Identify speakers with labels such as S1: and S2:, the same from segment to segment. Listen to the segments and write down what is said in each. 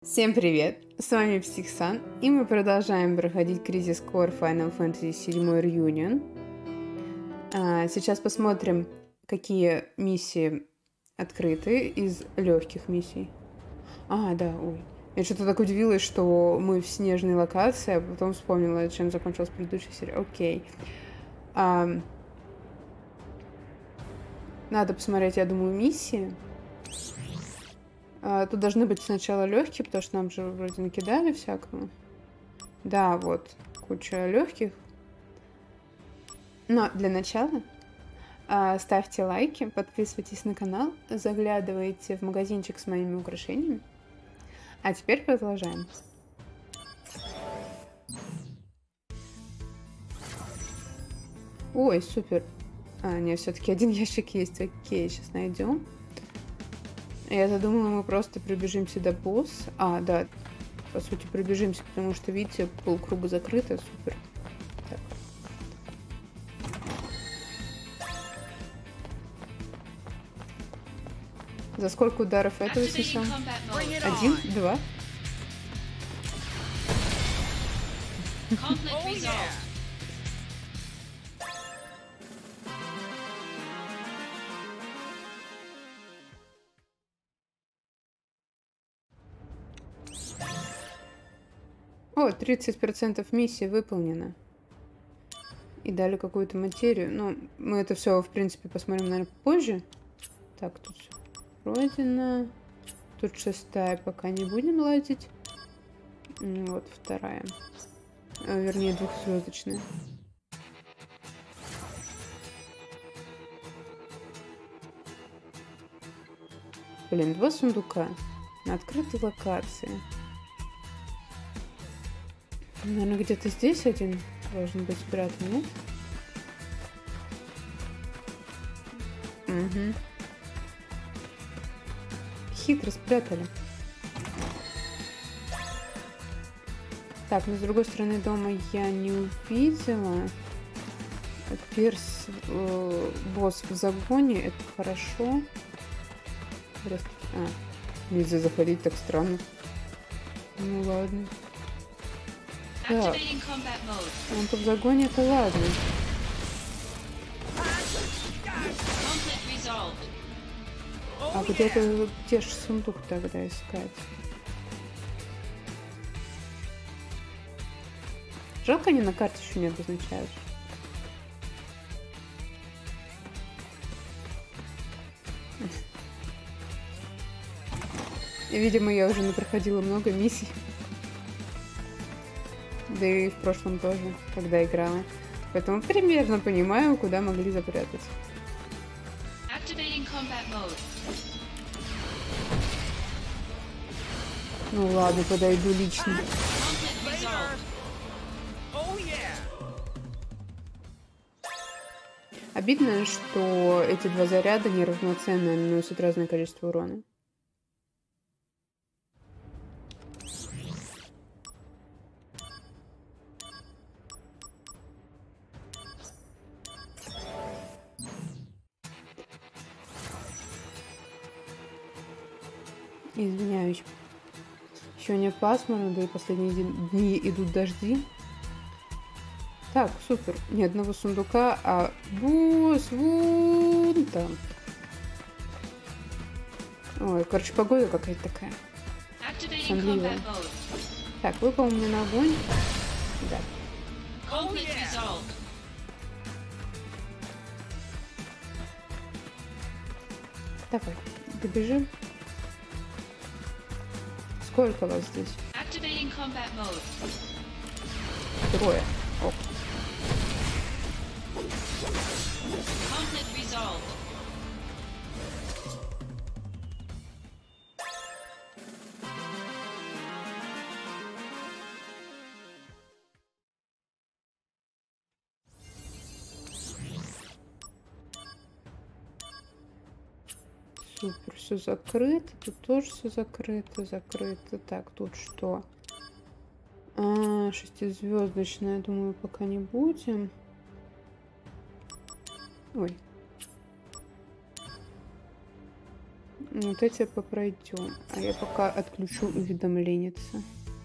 S1: Всем привет! С вами Психсан, и мы продолжаем проходить Crisis Core Final Fantasy VII Reunion. Сейчас посмотрим, какие миссии открыты из легких миссий. Да, ой. Я что-то так удивилась, что мы в снежной локации, а потом вспомнила, чем закончилась предыдущая серия. Окей. Надо посмотреть, я думаю, миссии. Тут должны быть сначала легкие, потому что нам же вроде накидали всякого. Да, вот, куча легких. Но для начала ставьте лайки, подписывайтесь на канал, заглядывайте в магазинчик с моими украшениями. А теперь продолжаем. Ой, супер. Нет, все-таки один ящик есть. Окей, сейчас найдем. Я-то думала, мы просто пробежимся до босса. Да, по сути, пробежимся, потому что, видите, полкруга закрыто. Супер. Так. За сколько ударов этого снесем? 1, 2. О, 30% миссии выполнено. И дали какую-то материю. Ну, мы это все, в принципе, посмотрим, наверное, позже. Так, тут все пройдено. Тут 6-я, пока не будем лазить. Вот 2-я. Вернее, 2-звездочная. Блин, 2 сундука на открытой локации. Наверное, где-то здесь один должен быть спрятан, нет? Угу. Хитро спрятали. Так, но с другой стороны дома я не увидела. Босс в загоне, это хорошо. Нельзя заходить, так странно. Ну ладно. Так, он тут в загоне, это ладно. Где же сундук тогда искать? Жалко, они на карте еще не обозначают. И, видимо, я уже проходила много миссий. Да и в прошлом тоже, когда играла. Поэтому примерно понимаю, куда могли запрятать. Ну ладно, подойду лично. Обидно, что эти 2 заряда неравноценно наносят разное количество урона. Извиняюсь. Еще не пасмурно, да и последние дни идут дожди. Так, супер. Ни одного сундука, а босс вон там. Ой, короче, погода какая-то такая. Сонливая. Так, выпал мне на огонь. Да. Давай, добежим. Сколько вас здесь? 3. Ок. Супер, все закрыто. Тут тоже все закрыто. Так, тут что? 6-звездочная, думаю, пока не будем. Ой. Вот эти попройдем. А я пока отключу уведомленница.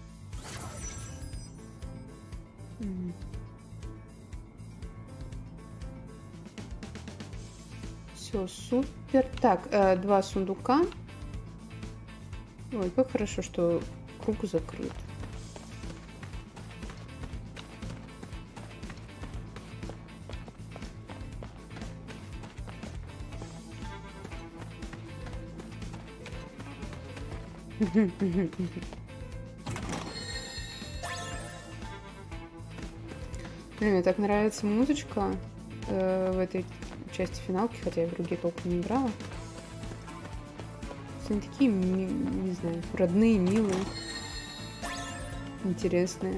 S1: Все, супер. Так, 2 сундука. Ой, как хорошо, что круг закрыт. Мне так нравится музычка в этой части финалки, хотя я в другие толком не играла. Они такие, не знаю, родные, милые, интересные.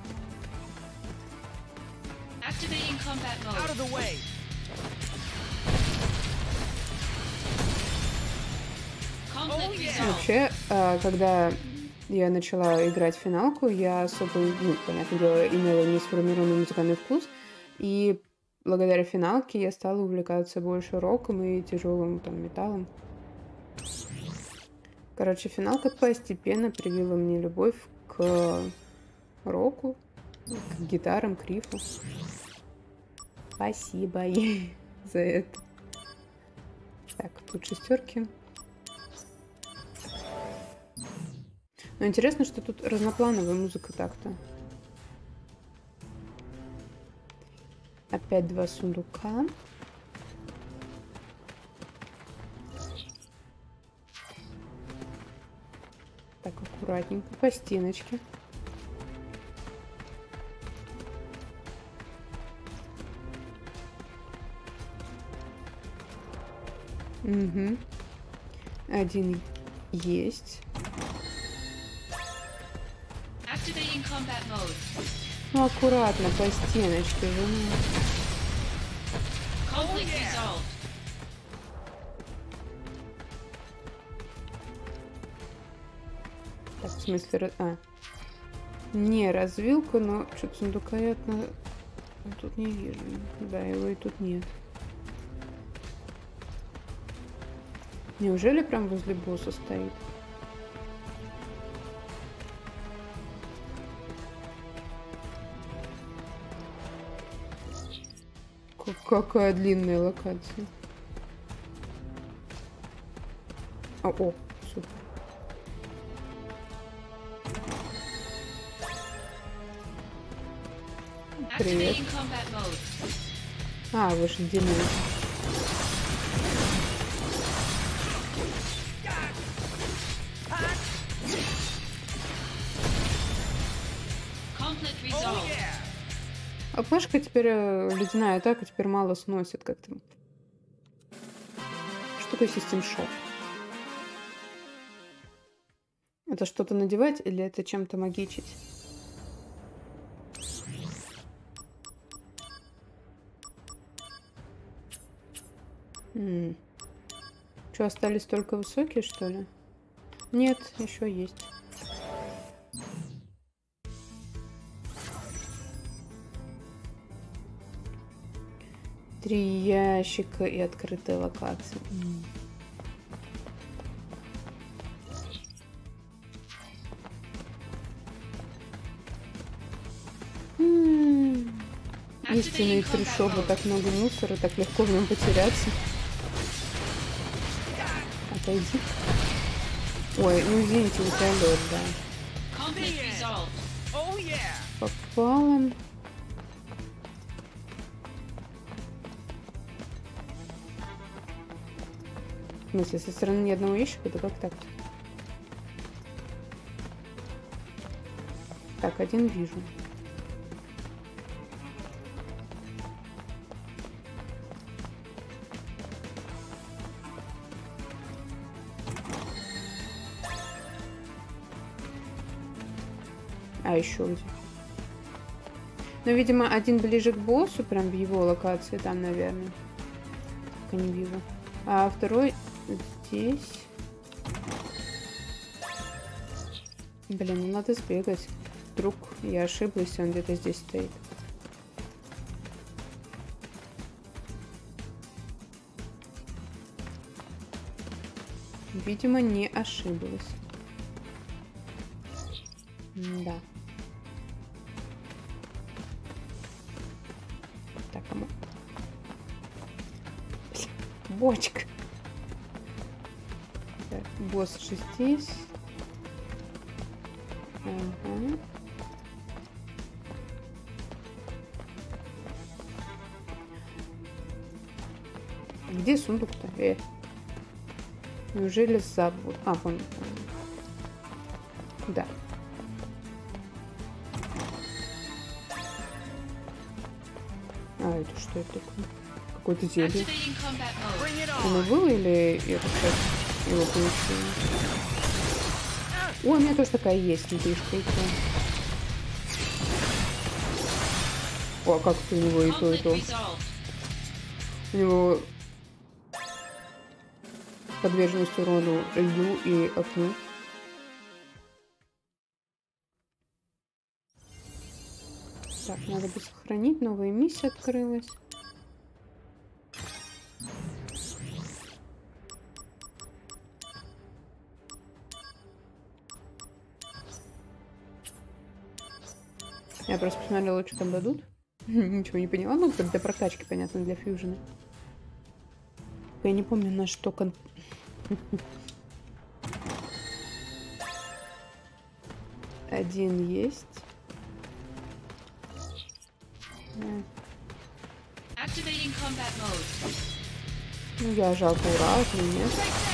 S1: Вообще, когда я начала играть в финалку, я особо, ну, понятное дело, имела не сформированный музыкальный вкус, и благодаря финалке я стала увлекаться больше роком и тяжелым там металлом. Короче, финалка постепенно привила мне любовь к року, к гитарам, к рифу. Спасибо ей за это. Так, тут шестерки. Но интересно, что тут разноплановая музыка так-то. Опять 2 сундука. Так, аккуратненько, по стеночке. Угу. Один есть. Ну, аккуратно, по стеночке. Так, в смысле... Не, развилка, но что-то сундука я тут не вижу. Да, его и тут нет. Неужели прям возле босса стоит? Какая длинная локация. О, супер. Привет. Вы же динамик. А Пашка теперь ледяная атака теперь мало сносит как-то. Что такое System Shock? Это что-то надевать или это чем-то магичить? Что, остались только высокие, что ли? Нет, еще есть. Три ящика и открытая локация. Истинный трущобы, так много мусора, так легко в нем потеряться. Отойди. Ой, ну извините, у тебя лед, да. Попала. В смысле, со стороны ни одного ящика, да как так-то? Так, один вижу. А еще где? Ну, видимо, один ближе к боссу, прям в его локации там, наверное. Так и не вижу. А второй здесь. Блин, ну надо сбегать. Вдруг я ошиблась, он где-то здесь стоит. Видимо, не ошиблась. Да. Так, а мы... Бочка. Так, босс же здесь. Ага. Где сундук-то? Неужели забыл? А, вон. Да. А, это что это такое? Какое-то зелье. Оно было или это сейчас его получили? Ой, у меня тоже такая есть, ледышка. О, а как это у него и то, и то? У него подверженность урону льду и огню. Так, надо бы сохранить. Новая миссия открылась. Я просто посмотрела, что там дадут. Ничего не поняла. Ну, для прокачки, понятно, для фьюжена. Я не помню, на что один есть. Ну, я жалко, ура, или нет?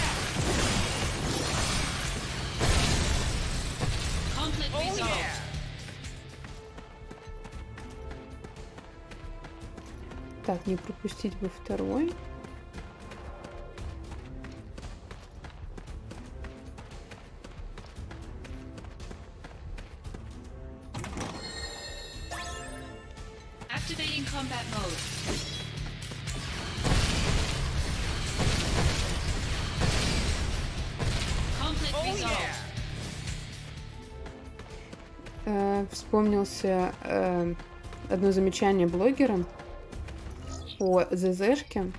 S1: Так, не пропустить бы второй.
S2: Activating combat mode. Conflict resolved.
S1: Вспомнился одно замечание блогера по ЗЗшке,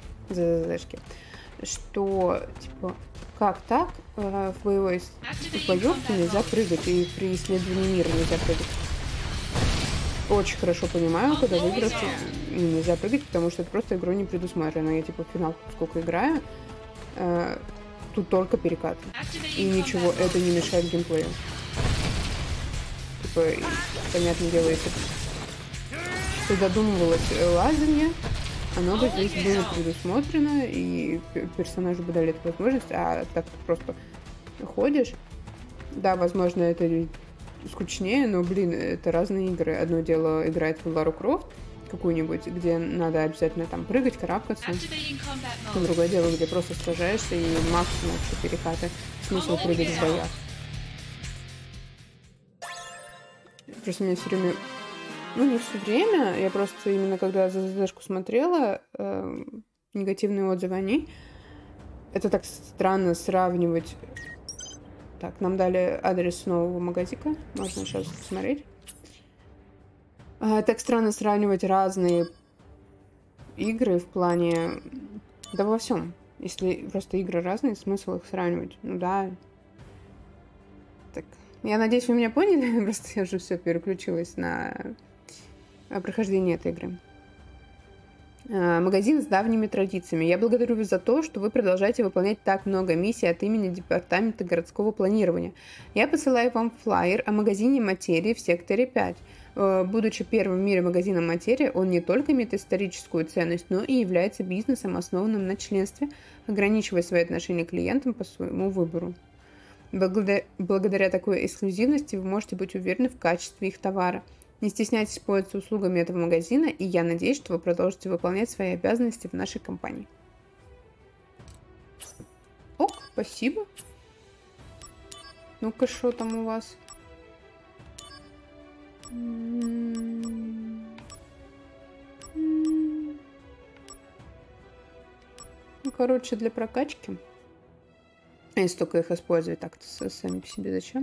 S1: что, типа, как так в боевой боевке нельзя прыгать, и при исследовании мира нельзя прыгать. Очень хорошо понимаю, когда в играх нельзя прыгать, потому что это просто игру не предусмотрено. Я, типа, в финал сколько играю, тут только перекат. И ничего, это не мешает геймплею. Типа, понятное дело, если ты додумывалась лазанье, оно бы здесь было предусмотрено, и персонажу бы дали эту возможность, а так ты просто ходишь. Да, возможно, это скучнее, но, блин, это разные игры. Одно дело играть в Лару Крофт какую-нибудь, где надо обязательно там прыгать, карабкаться. А другое дело, где просто сражаешься и максимум вообще перекаты. Смысл прыгать в боях. Просто мне все время... Ну, не все время. Я просто именно когда за ЗЗшку смотрела, негативные отзывы о ней, это так странно сравнивать. Так, нам дали адрес нового магазика. Можно сейчас посмотреть. Так странно сравнивать разные игры в плане... Да во всем. Если просто игры разные, смысл их сравнивать. Ну да. Так, я надеюсь, вы меня поняли. Просто я уже все переключилась на прохождение этой игры. Магазин с давними традициями. Я благодарю вас за то, что вы продолжаете выполнять так много миссий от имени Департамента городского планирования. Я посылаю вам флаер о магазине материи в секторе 5. Будучи первым в мире магазином материи, он не только имеет историческую ценность, но и является бизнесом, основанным на членстве, ограничивая свои отношения к клиентам по своему выбору. Благодаря такой эксклюзивности вы можете быть уверены в качестве их товара. Не стесняйтесь пользоваться услугами этого магазина, и я надеюсь, что вы продолжите выполнять свои обязанности в нашей компании. Ок, спасибо. Ну-ка, что там у вас? Ну, короче, для прокачки. Если только их использовать так-то сами по себе, зачем?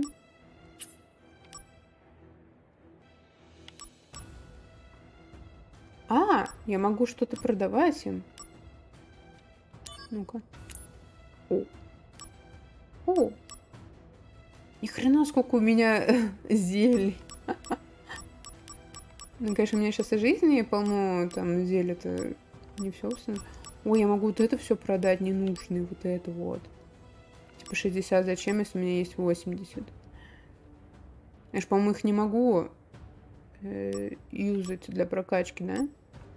S1: Я могу что-то продавать им. Ну-ка. О. О! Ни хрена, сколько у меня зелий. Ну, конечно, у меня сейчас и жизни полно, там, зелья-то не все. Ой, я могу вот это все продать ненужное, вот это вот. Типа 60 зачем, если у меня есть 80? Я ж, по-моему, их не могу юзать для прокачки, да?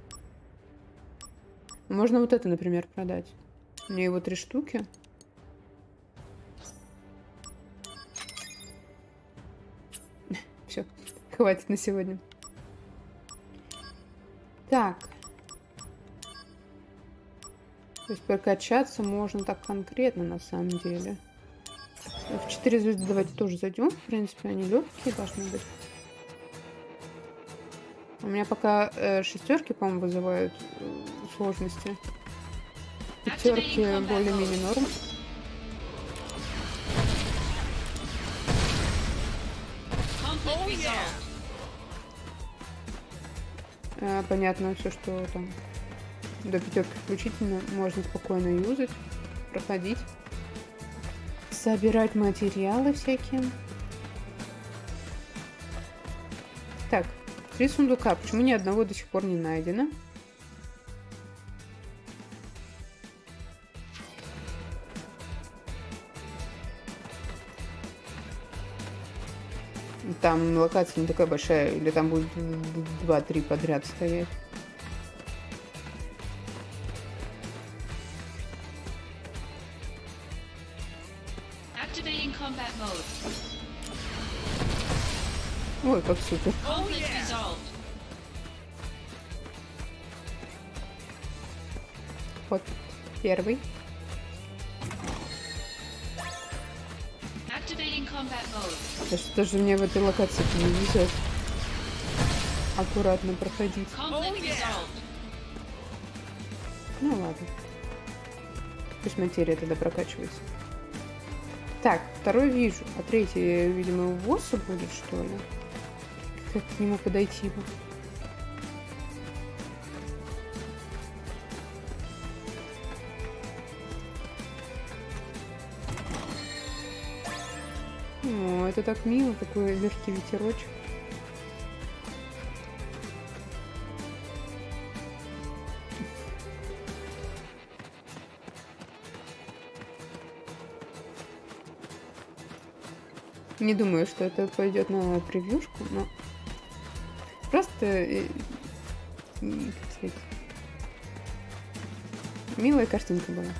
S1: Можно вот это, например, продать. У меня его 3 штуки. Все, хватит на сегодня. Так. То есть прокачаться можно так конкретно, на самом деле. В 4 звезды давайте тоже зайдем. В принципе, они легкие должны быть. У меня пока шестерки, по-моему, вызывают сложности. Пятерки более-менее норм. Понятно, все, что там до пятерки включительно можно спокойно юзать, проходить, собирать материалы всякие. Так, 3 сундука. Почему ни одного до сих пор не найдено? Там локация не такая большая, или там будет 2-3 подряд стоять. Ой, как супер. Вот, первый. Да что же мне в этой локации не везет аккуратно проходить. Ну ладно. Пусть материя тогда прокачивается. Так, второй вижу. А третий, видимо, у босса будет, что ли? Как к нему подойти бы? О, это так мило, такой легкий ветерочек. Не думаю, что это пойдет на превьюшку, но просто как сказать, милая картинка была.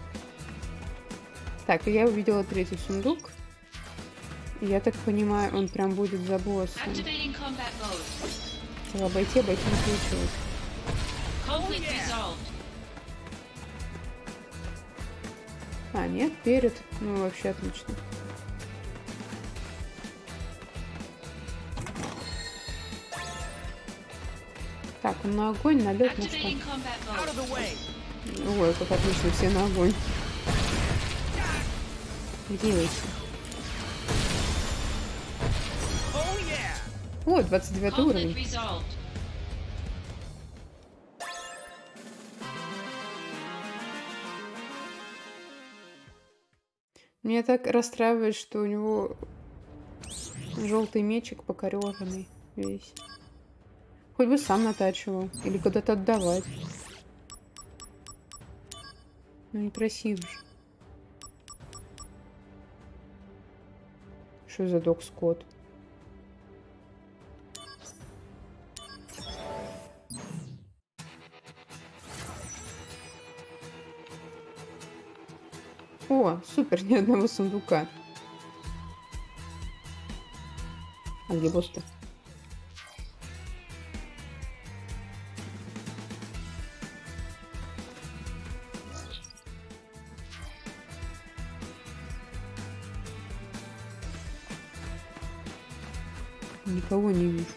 S1: Так, я увидела третий сундук. Я так понимаю, он прям будет за боссом. Хотела обойти не получилось. А, нет, перед. Ну, вообще отлично. Так, он на огонь, на лед, на что? Ой, как отлично, все на огонь. Где эти? О, 29 уровень. Меня так расстраивает, что у него желтый мечик покореженный весь. Хоть бы сам натачивал. Или куда-то отдавать. Ну, некрасиво же. Что за дог-скот? О, супер, ни одного сундука. А где босс-то? Никого не вижу.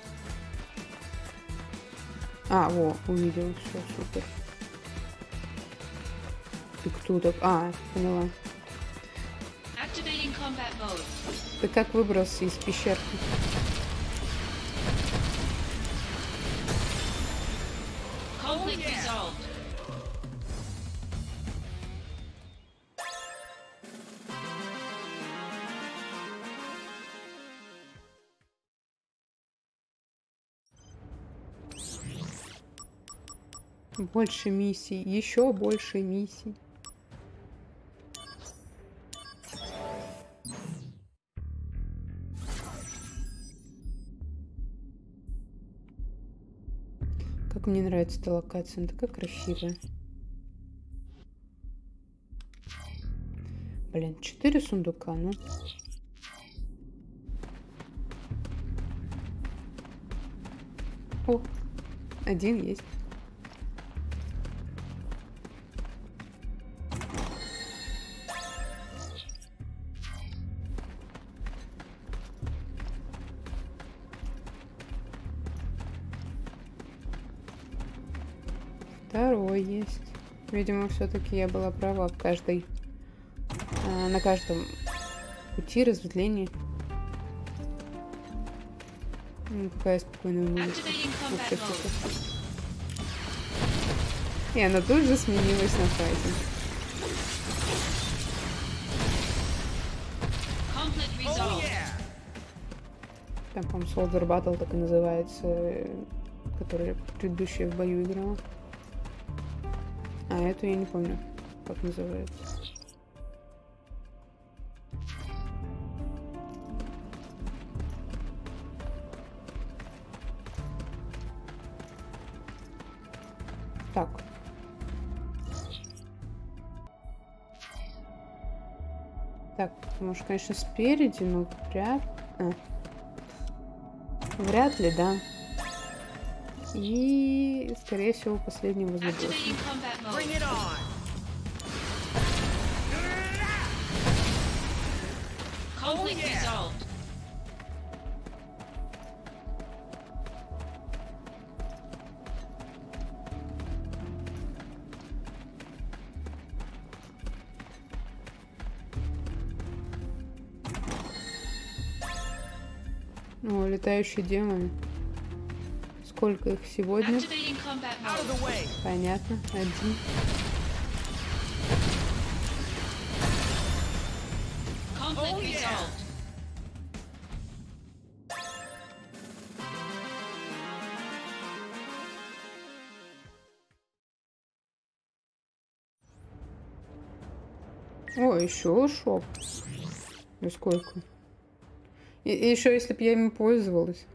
S1: А, во, увидел, все, супер. Ты кто так? А, поняла. Ты как выбрался из пещерки? Больше миссий. Еще больше миссий. Как мне нравится эта локация. Она такая красивая. Блин, 4 сундука, ну. О, один есть. Второй есть. Видимо, все-таки я была права в каждой, на каждом пути разветвлений. Какая спокойная улица. Ух ты, сука. И она тут же сменилась на файтинг. Там, по-моему, Soldier Battle так и называется, который предыдущая в бою играла. А эту я не помню, как называется. Так. Так, может, конечно, спереди, но вряд ли, да. И, скорее всего, последний возле босса. О, летающие демоны. Сколько их сегодня? Понятно, один. О, еще шоп. И сколько? И еще, если бы я ими пользовалась.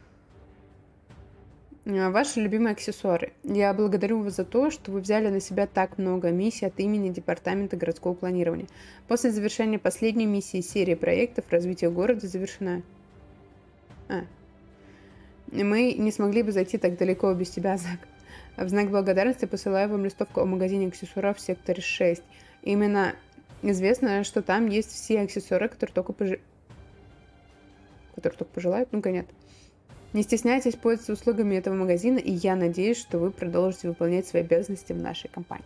S1: Ваши любимые аксессуары. Я благодарю вас за то, что вы взяли на себя так много миссий от имени Департамента городского планирования. После завершения последней миссии серии проектов развитие города завершена. Мы не смогли бы зайти так далеко без тебя, Зак. В знак благодарности посылаю вам листовку о магазине аксессуаров в секторе 6. Именно известно, что там есть все аксессуары, которые только пожелают. Ну-ка, нет. Не стесняйтесь пользоваться услугами этого магазина, и я надеюсь, что вы продолжите выполнять свои обязанности в нашей компании.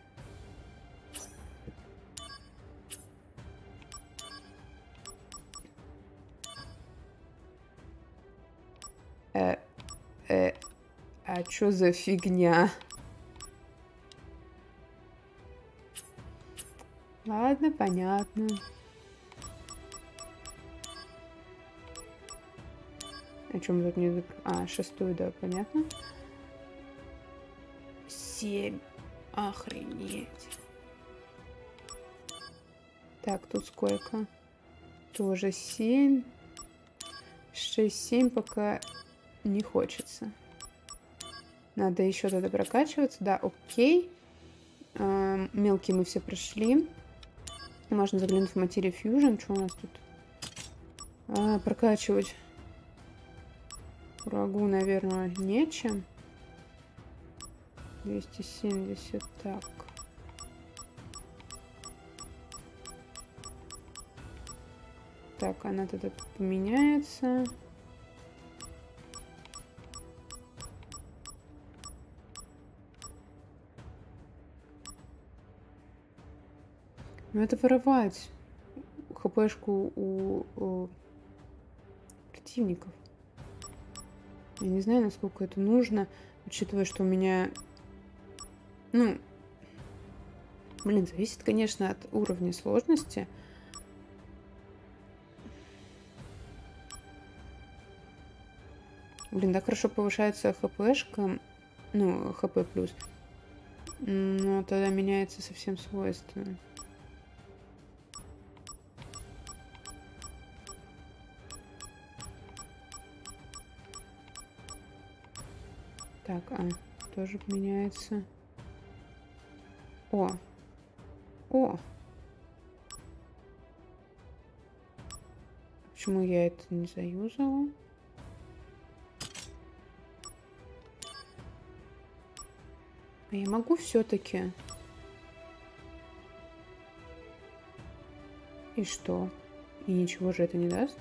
S1: А чё за фигня? Ладно, понятно. О чем тут не... шестую, да, понятно. 7. Охренеть. Так, тут сколько? Тоже 7. 6-7 пока не хочется. Надо еще тогда прокачиваться. Да, окей. Мелкие мы все прошли. Можно заглянуть в Material Fusion. Что у нас тут? Прокачивать. Врагу, наверное, нечем. 270. Так. Так, она тогда поменяется. Ну, это воровать хпшку у противников. Я не знаю, насколько это нужно, учитывая, что у меня... Ну, блин, зависит, конечно, от уровня сложности. Блин, так хорошо повышается хпшка. Ну, хп плюс. Ну, тогда меняется совсем свойство. Так, тоже меняется. О! О! Почему я это не заюзала? А я могу все-таки? И что? И ничего же это не даст?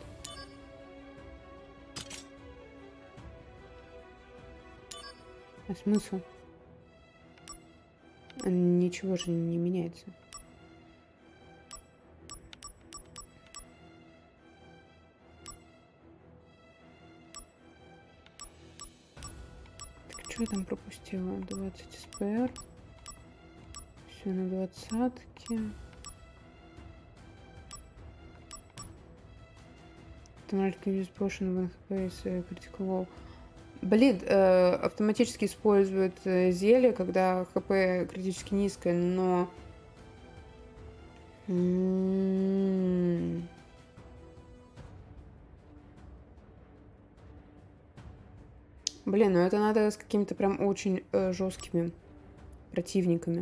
S1: А смысл? Ничего же не меняется. Так, что я там пропустила? 20 СПР. Все на 20-ке. Автоматически use potion when HP is critical low. Блин, автоматически использует зелье, когда ХП критически низкое, но... Блин, ну это надо с какими-то прям очень жесткими противниками.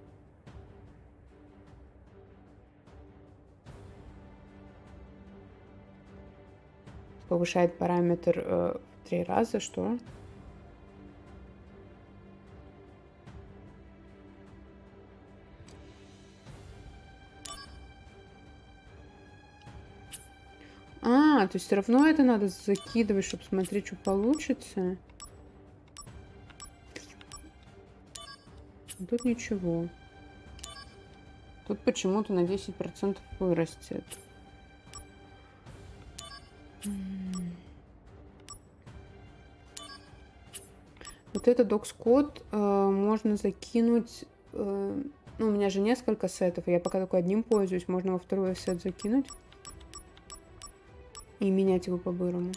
S1: Повышает параметр в 3 раза, что? То есть все равно это надо закидывать, чтобы смотреть, что получится. Тут ничего. Тут почему-то на 10% вырастет. Вот этот докс-код можно закинуть. Ну, у меня же несколько сетов. Я пока только одним пользуюсь. Можно во второй сет закинуть. И менять его по-бырому.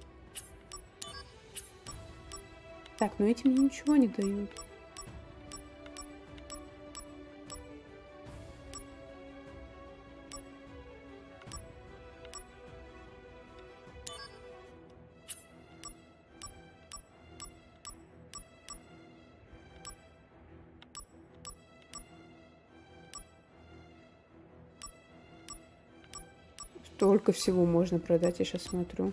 S1: Так, но эти мне ничего не дают. Столько всего можно продать, я сейчас смотрю.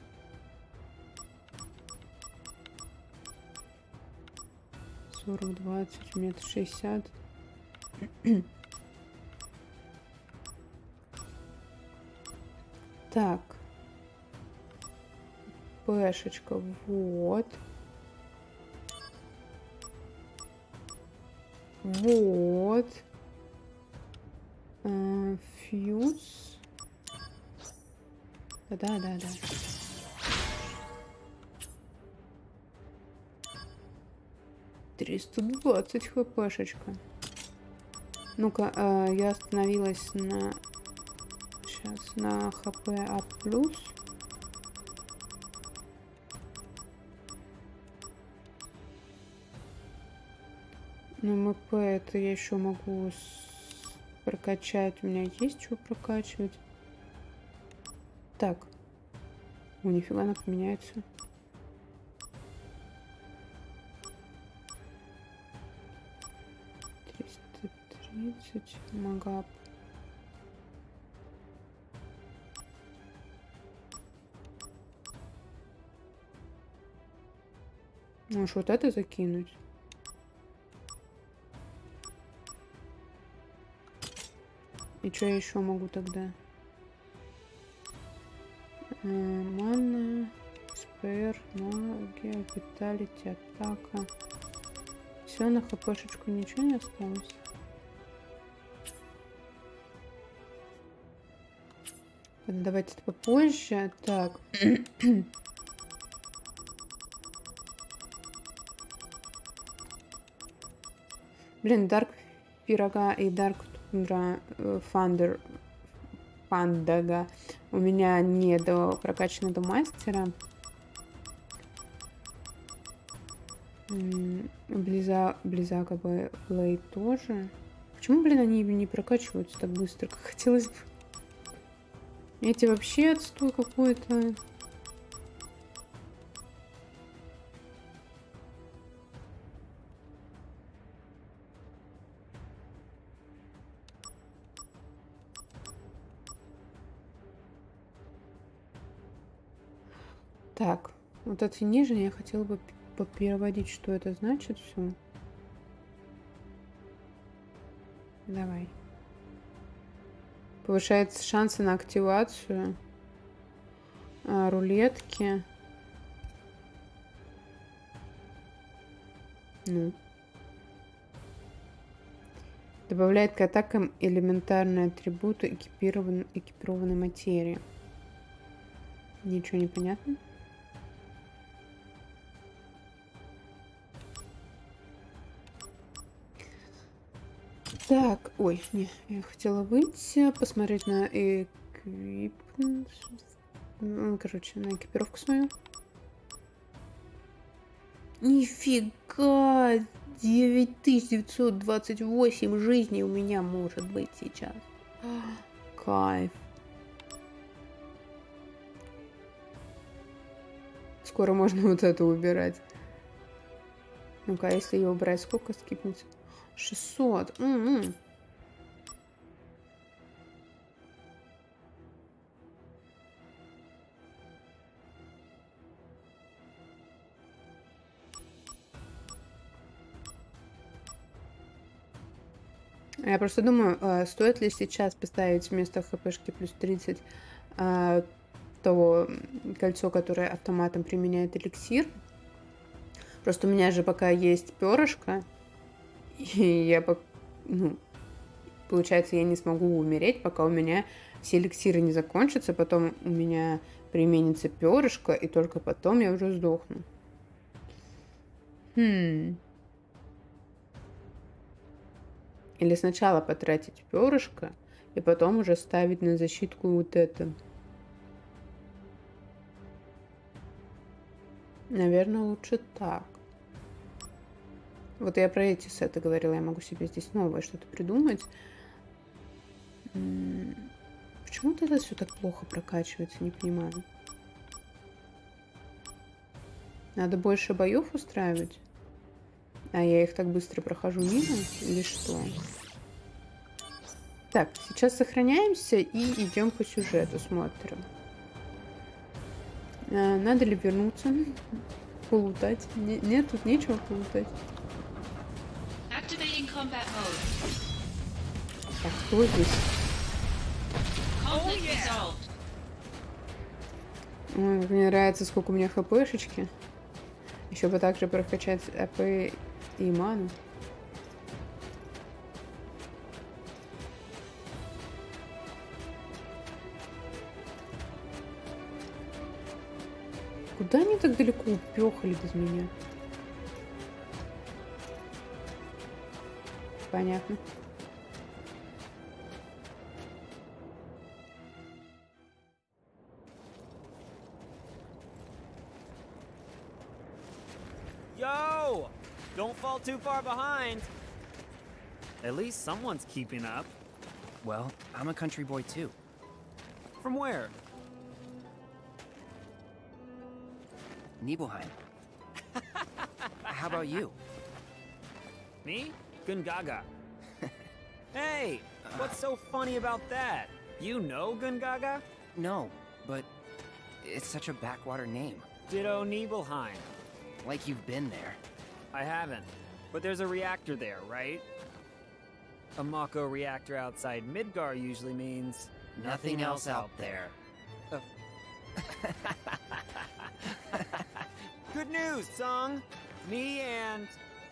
S1: $40, 20, метр 60. Так. Пэшечка, вот. Вот. Фьюз. Да. 320 хпшечка. Ну-ка, я остановилась на... Сейчас, на хп А+. На МП это я еще могу прокачать. У меня есть что прокачивать. Так. О, нифига она поменяется. Магап. Может, вот это закинуть? И что я еще могу тогда? Манна, спэр, магия, виталити, атака. Все, на хпшечку ничего не осталось. Давайте это попозже. Так. Блин, Дарк Пирога и Дарк Тундра Фандага у меня не до прокачаны до мастера. Близака Блейд тоже. Почему, блин, они не прокачиваются так быстро, как хотелось бы? Эти вообще отстой какой-то. Так, вот это нижнее я хотела бы переводить, что это значит все. Давай. Повышает шансы на активацию. Рулетки. Ну. Добавляет к атакам элементарные атрибуты экипированной материи. Ничего не понятно. Так, ой, не, я хотела выйти, посмотреть на короче, на экипировку свою. Нифига! 9928 жизней у меня может быть сейчас. Кайф. Скоро можно вот это убирать. Ну-ка, если ее убрать, сколько скипнется? 600. Я просто думаю, стоит ли сейчас поставить вместо хпшки плюс 30 того кольцо, которое автоматом применяет эликсир. Просто у меня же пока есть перышко, и я, ну, получается, я не смогу умереть, пока у меня все эликсиры не закончатся, потом у меня применится перышко, и только потом я уже сдохну. Или сначала потратить перышко, и потом уже ставить на защитку вот это. Наверное, лучше так. Вот я про эти сеты говорила, я могу себе здесь новое что-то придумать. Почему это все так плохо прокачивается, не понимаю. Надо больше боев устраивать? А я их так быстро прохожу мимо? Или что? Так, сейчас сохраняемся и идем по сюжету, смотрим. Надо ли вернуться? Полутать? Нет, тут нечего полутать.
S2: Activating combat mode.
S1: Так, кто здесь?
S2: Conflict resolved.
S1: Ой, мне нравится, сколько у меня хпшечки. Еще бы также прокачать АП и ману. Куда они так далеко упёхали без меня? Понятно.
S3: Yo! Don't fall too far behind. At least someone's keeping up.
S4: Well, I'm a country boy too.
S3: From where?
S4: Nibelheim. How about you?
S3: Me? Gungaga. Hey! What's so funny about that? You know Gungaga?
S4: No, but it's such a backwater name.
S3: Ditto Nibelheim.
S4: Like you've been there.
S3: I haven't. But there's a reactor there, right? A Mako reactor outside Midgar usually means...
S4: Nothing else out there.
S3: Good news, Sung! Me and...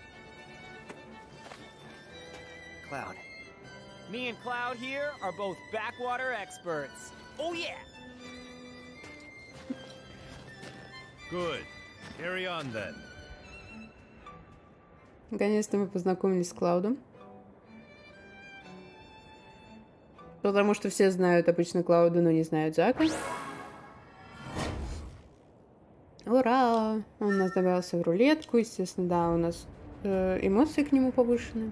S4: Cloud.
S3: Me and Cloud here are both backwater experts. Oh yeah!
S5: Good. Carry on then.
S1: Наконец-то мы познакомились с Клаудом. Потому что все знают обычно Клауда, но не знают Зака. Ура! Он у нас добавился в рулетку, естественно, да, у нас эмоции к нему повышены.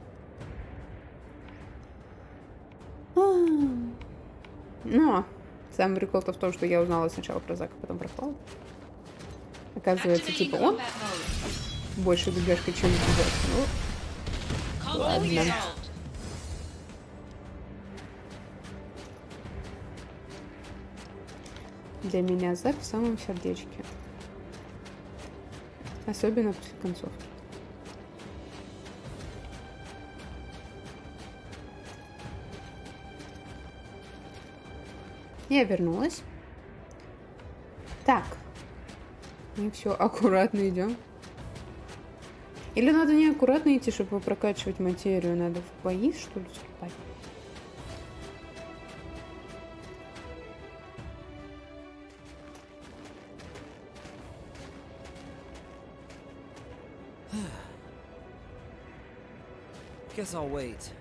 S1: Но самый прикол-то в том, что я узнала сначала про Зака, потом про Клауд. Оказывается,
S2: Activating
S1: типа он
S2: combat mode.
S1: больше бегашка, чем Зак. Ну,
S2: Conflict
S1: Ладно.
S2: resolved.
S1: для меня Зак в самом сердечке. Особенно после концовки. Я вернулась. Так. Мы все аккуратно идем. Или надо не аккуратно идти, чтобы прокачивать материю? Надо в бои, что ли, вступать?
S4: Guess I'll wait.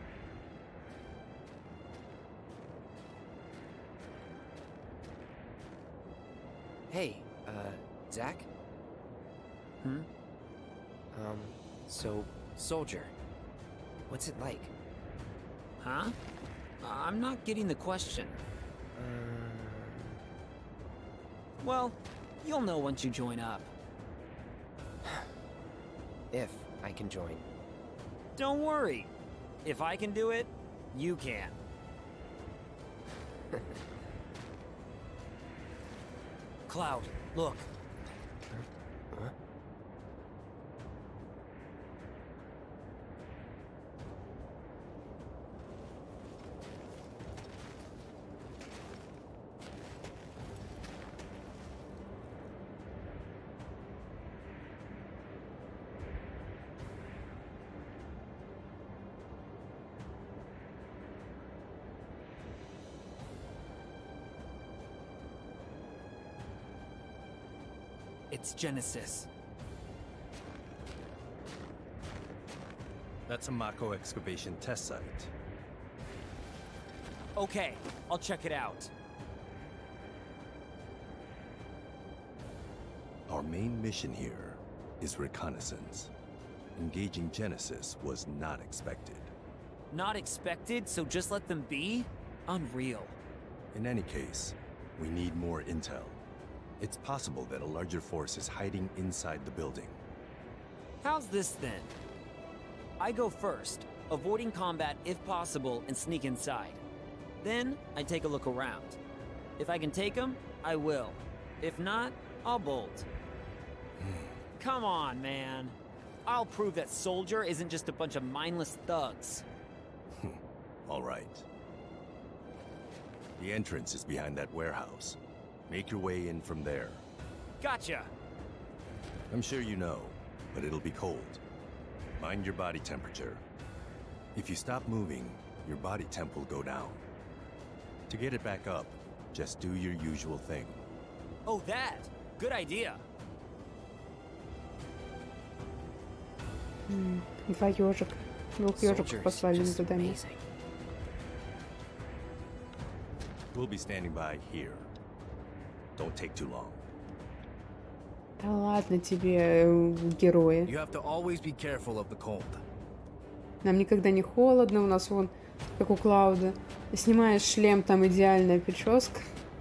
S4: Hey, Zach?
S3: Hmm?
S4: So, Soldier. What's it like?
S3: Huh? I'm not getting the question. Well, you'll know once you join up.
S4: If I can join.
S3: Don't worry. If I can do it, you can. Cloud, look.
S4: Huh?
S3: It's Genesis.
S5: That's a Mako excavation test site.
S3: Okay, I'll check it out.
S5: Our main mission here is reconnaissance. Engaging Genesis was not expected.
S3: Not expected, so just let them be? Unreal.
S5: In any case, we need more intel. It's possible that a larger force is hiding inside the building.
S3: How's this then? I go first, avoiding combat if possible and sneak inside. Then, I take a look around. If I can take them, I will. If not, I'll bolt. Come on, man. I'll prove that Soldier isn't just a bunch of mindless thugs.
S5: All right. The entrance is behind that warehouse. Make your way in from there.
S3: Gotcha!
S5: I'm sure you know, but it'll be cold. Mind your body temperature. If you stop moving, your body temp will go down. To get it back up, just do your usual thing.
S3: Oh, that! Good idea!
S1: Два ежика. Двух ежиков
S4: Soldier is
S1: послали на
S4: just
S1: задание.
S4: amazing.
S5: We'll be standing by here. Don't take too long.
S1: Да ладно тебе, герои.
S6: You have to always be careful of the cold.
S1: Нам никогда не холодно, у нас вон, как у Клауда. Снимаешь шлем, там идеальная прическа.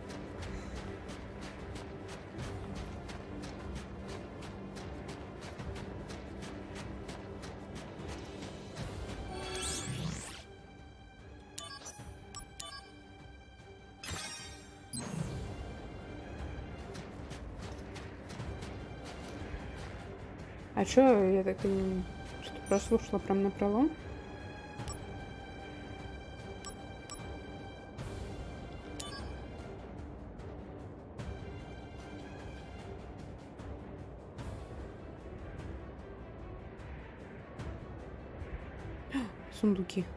S1: А чё, я так и что прослушала прям напролом? Сундуки.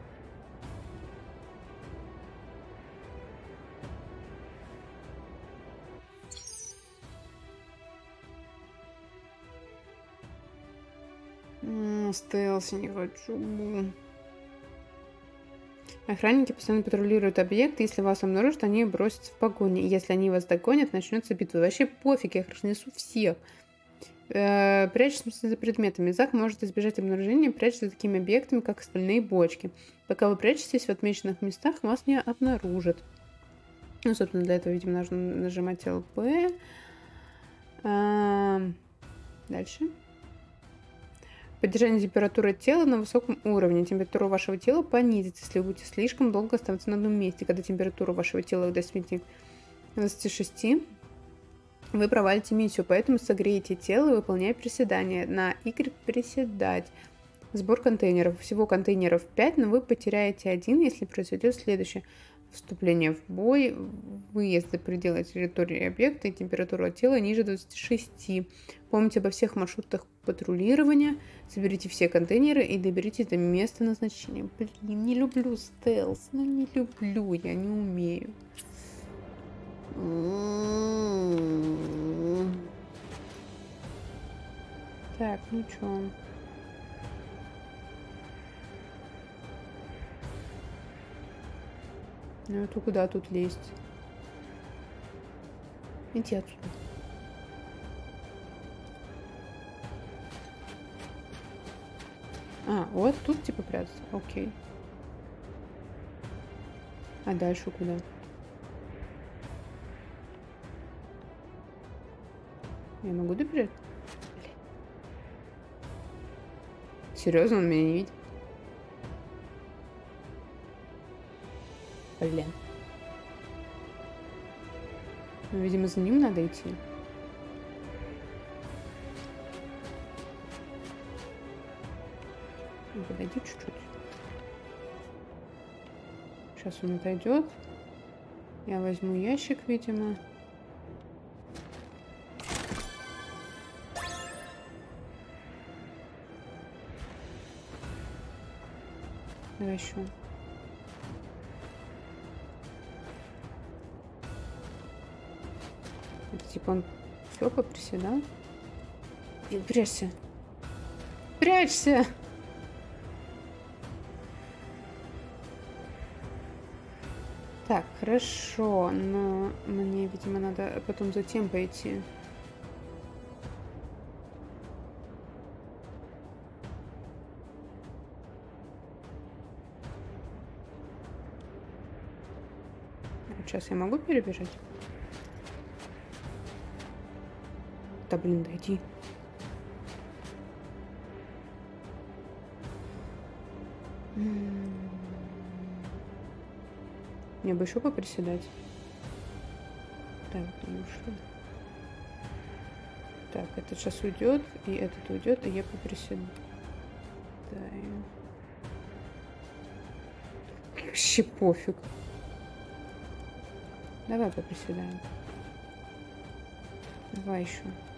S1: Стелси не хочу. Охранники постоянно патрулируют объект, и если вас обнаружат, они бросятся в погоню. И если они вас догонят, начнется битва. Вообще пофиг, я их разнесу всех. Прячьтесь за предметами. Зак может избежать обнаружения, прячься за такими объектами, как остальные бочки. Пока вы прячетесь в отмеченных местах, вас не обнаружат. Ну, собственно, для этого, видимо, нужно нажимать ЛП. Дальше. Поддержание температуры тела на высоком уровне. Температура вашего тела понизится, если вы будете слишком долго оставаться на одном месте. Когда температура вашего тела достигнет 26, вы провалите миссию, поэтому согрейте тело и выполняйте приседания. На Y приседать. Сбор контейнеров. Всего контейнеров 5, но вы потеряете один, если произойдет следующее. Вступление в бой, выезд за пределы территории объекта и температура тела ниже 26. Помните обо всех маршрутах патрулирования, соберите все контейнеры и доберитесь до места назначения. Блин, не люблю стелс, ну не люблю, я не умею. Так, ну чё? Ну это куда тут лезть? Иди отсюда. А, вот тут типа прятаться. Окей. А дальше куда? Я могу добежать? Серьезно, он меня не видит? Блин. Ну, видимо, за ним надо идти. Ну, подойди чуть-чуть. Сейчас он отойдет. Я возьму ящик, видимо. Давай еще. Это типа он все поприседал? И прячься. Прячься! Так, хорошо, но мне, видимо, надо потом за тем пойти. Сейчас я могу перебежать? Да блин, дойди. Мне бы еще поприседать. Так, ну что? Так, этот сейчас уйдет, и этот уйдет, и я поприседаю. Вообще пофиг. Давай поприседаем. Давай еще.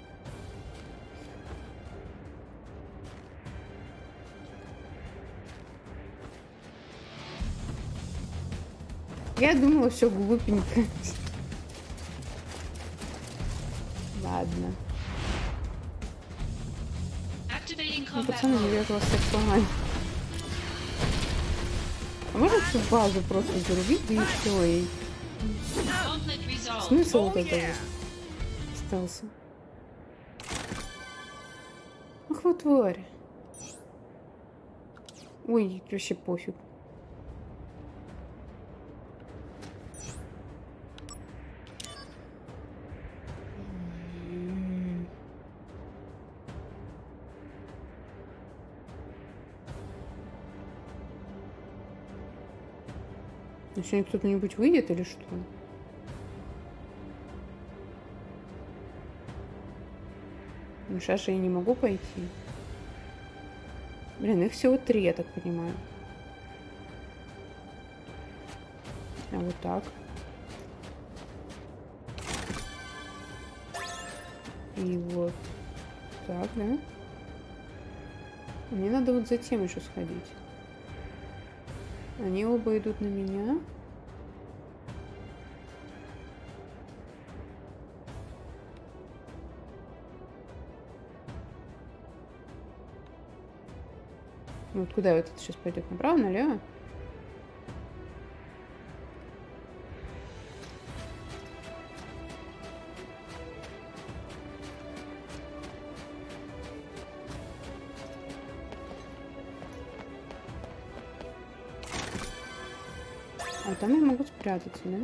S1: Я думала, все глупенько. Ладно. Ну, пацаны, не вижу вас так сломать. А можно всю базу просто зарубить, да и все, и... Смысл вот этого остался. Ах, вот тварь. Ой, вообще пофиг. Сегодня кто-нибудь выйдет или что? Ну, сейчас же я не могу пойти. Блин, их всего 3, я так понимаю. А вот так. И вот так, да? Мне надо вот за тем еще сходить. Они оба идут на меня. Вот куда этот сейчас пойдет? Направо, налево? А там я могу спрятаться, да?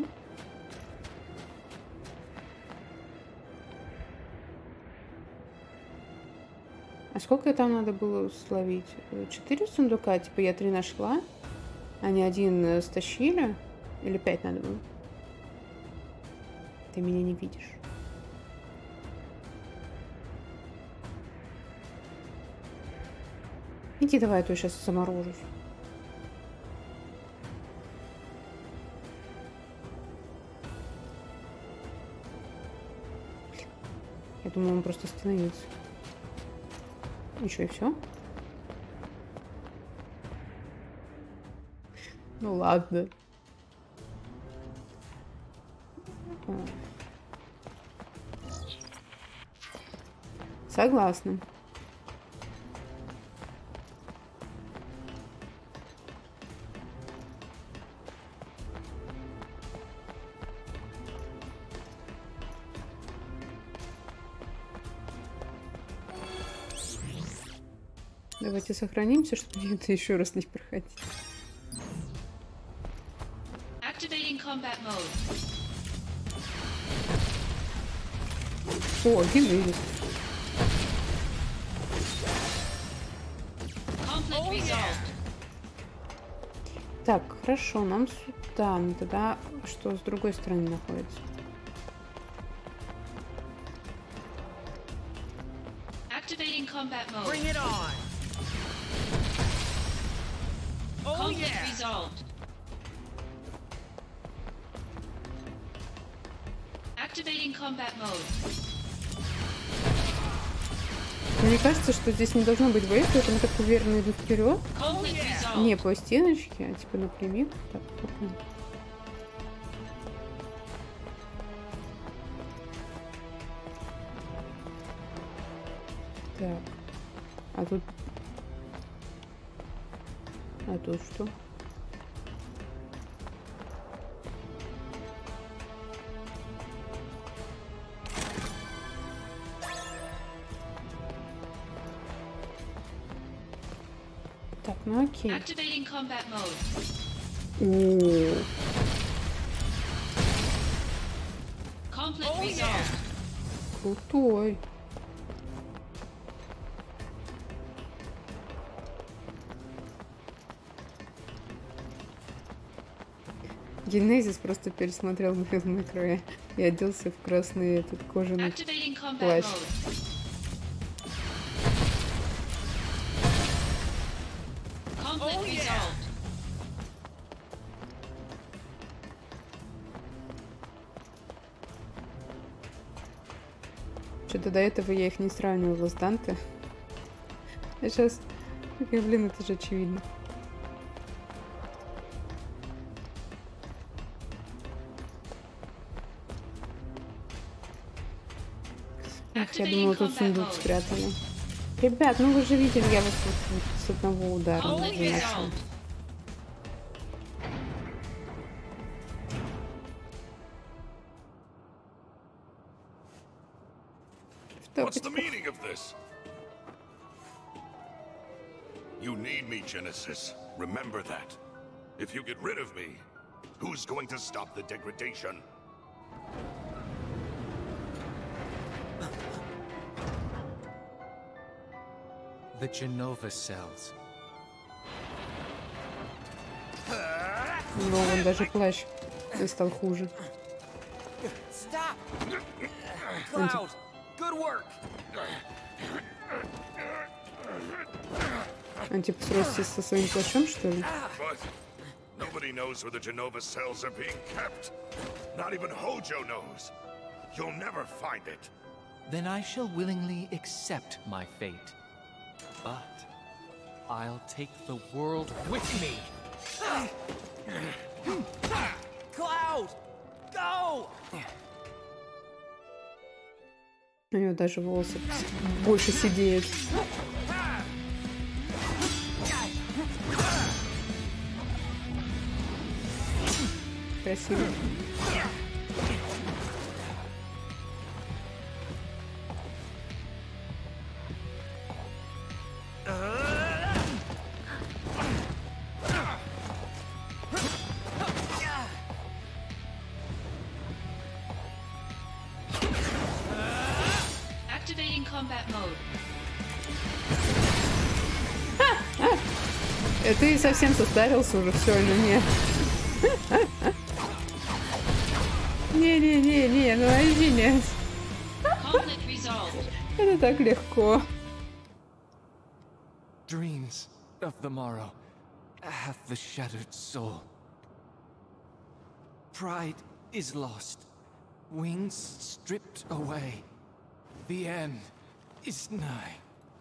S1: А сколько там надо было словить? 4 сундука? Типа я 3 нашла, они 1 стащили? Или 5 надо было? Ты меня не видишь. Иди давай, а то я сейчас заморожусь. Я думаю, он просто остановится. Еще и все. Ну ладно. Согласна. Давайте сохранимся, чтобы мне это еще раз не проходить.
S2: Activating combat mode.
S1: О, один вылез.
S2: Conflict resolved.
S1: Так, хорошо, нам сюда. Ну тогда что с другой стороны находится?
S2: Activating combat mode.
S4: Bring it on! Oh
S2: Conflict
S4: yeah!
S2: resolved. Activating combat mode.
S1: Мне кажется, что здесь не должно быть боев, поэтому так уверенно иду вперед.
S2: Conflict resolved.
S1: Не по стеночке, а типа напрямик. Так, окей. Так. А тут... А тут что? Так, ну окей.
S2: Activating combat mode.
S1: О,
S2: Conflict resolved.
S1: крутой. Генезис просто пересмотрел Devil May Cry и оделся в красный этот кожаный
S2: Activating combat
S1: плащ.
S2: mode. Conflict resolved.
S1: Что-то до этого я их не сравнивала с Данте. А сейчас... Блин, это же очевидно. Ах, я думала, тут сундук спрятали. Ребят, ну вы же видели, я вас вот с одного удара
S2: Conflict
S1: вынесла.
S2: resolved.
S7: What's the meaning of this? You need me, Genesis. Remember that. If you get rid of me, who's going to stop the degradation?
S6: The Genova cells.
S1: Но он даже плащ стал хуже.
S4: Stop! Cloud! Good work!
S1: Он типа сросся со своим плащом, что ли?
S7: But nobody knows where the Genova cells are being kept. Not even Hojo knows. You'll never find it.
S8: Then I shall willingly accept my fate. But I'll take the world with me.
S4: Cloud! Go!
S1: У него даже волосы больше сидеют. Красиво.
S2: Activating combat mode.
S1: Ты совсем состарился уже, все или нет? Не, ну вообще нет.
S2: Conflict resolved.
S1: Это так легко.
S8: Dreams of the morrow have the shattered soul. Pride is lost, wings stripped away. The end is nigh.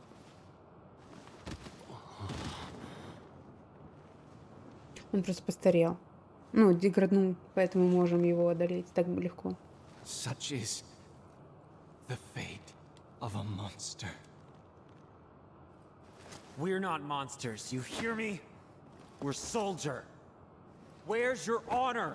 S1: Он просто постарел. Ну, деграднул, поэтому можем его одолеть так легко.
S8: Such is the fate of a monster.
S3: We're not monsters, you hear me? We're soldier. Where's your honor?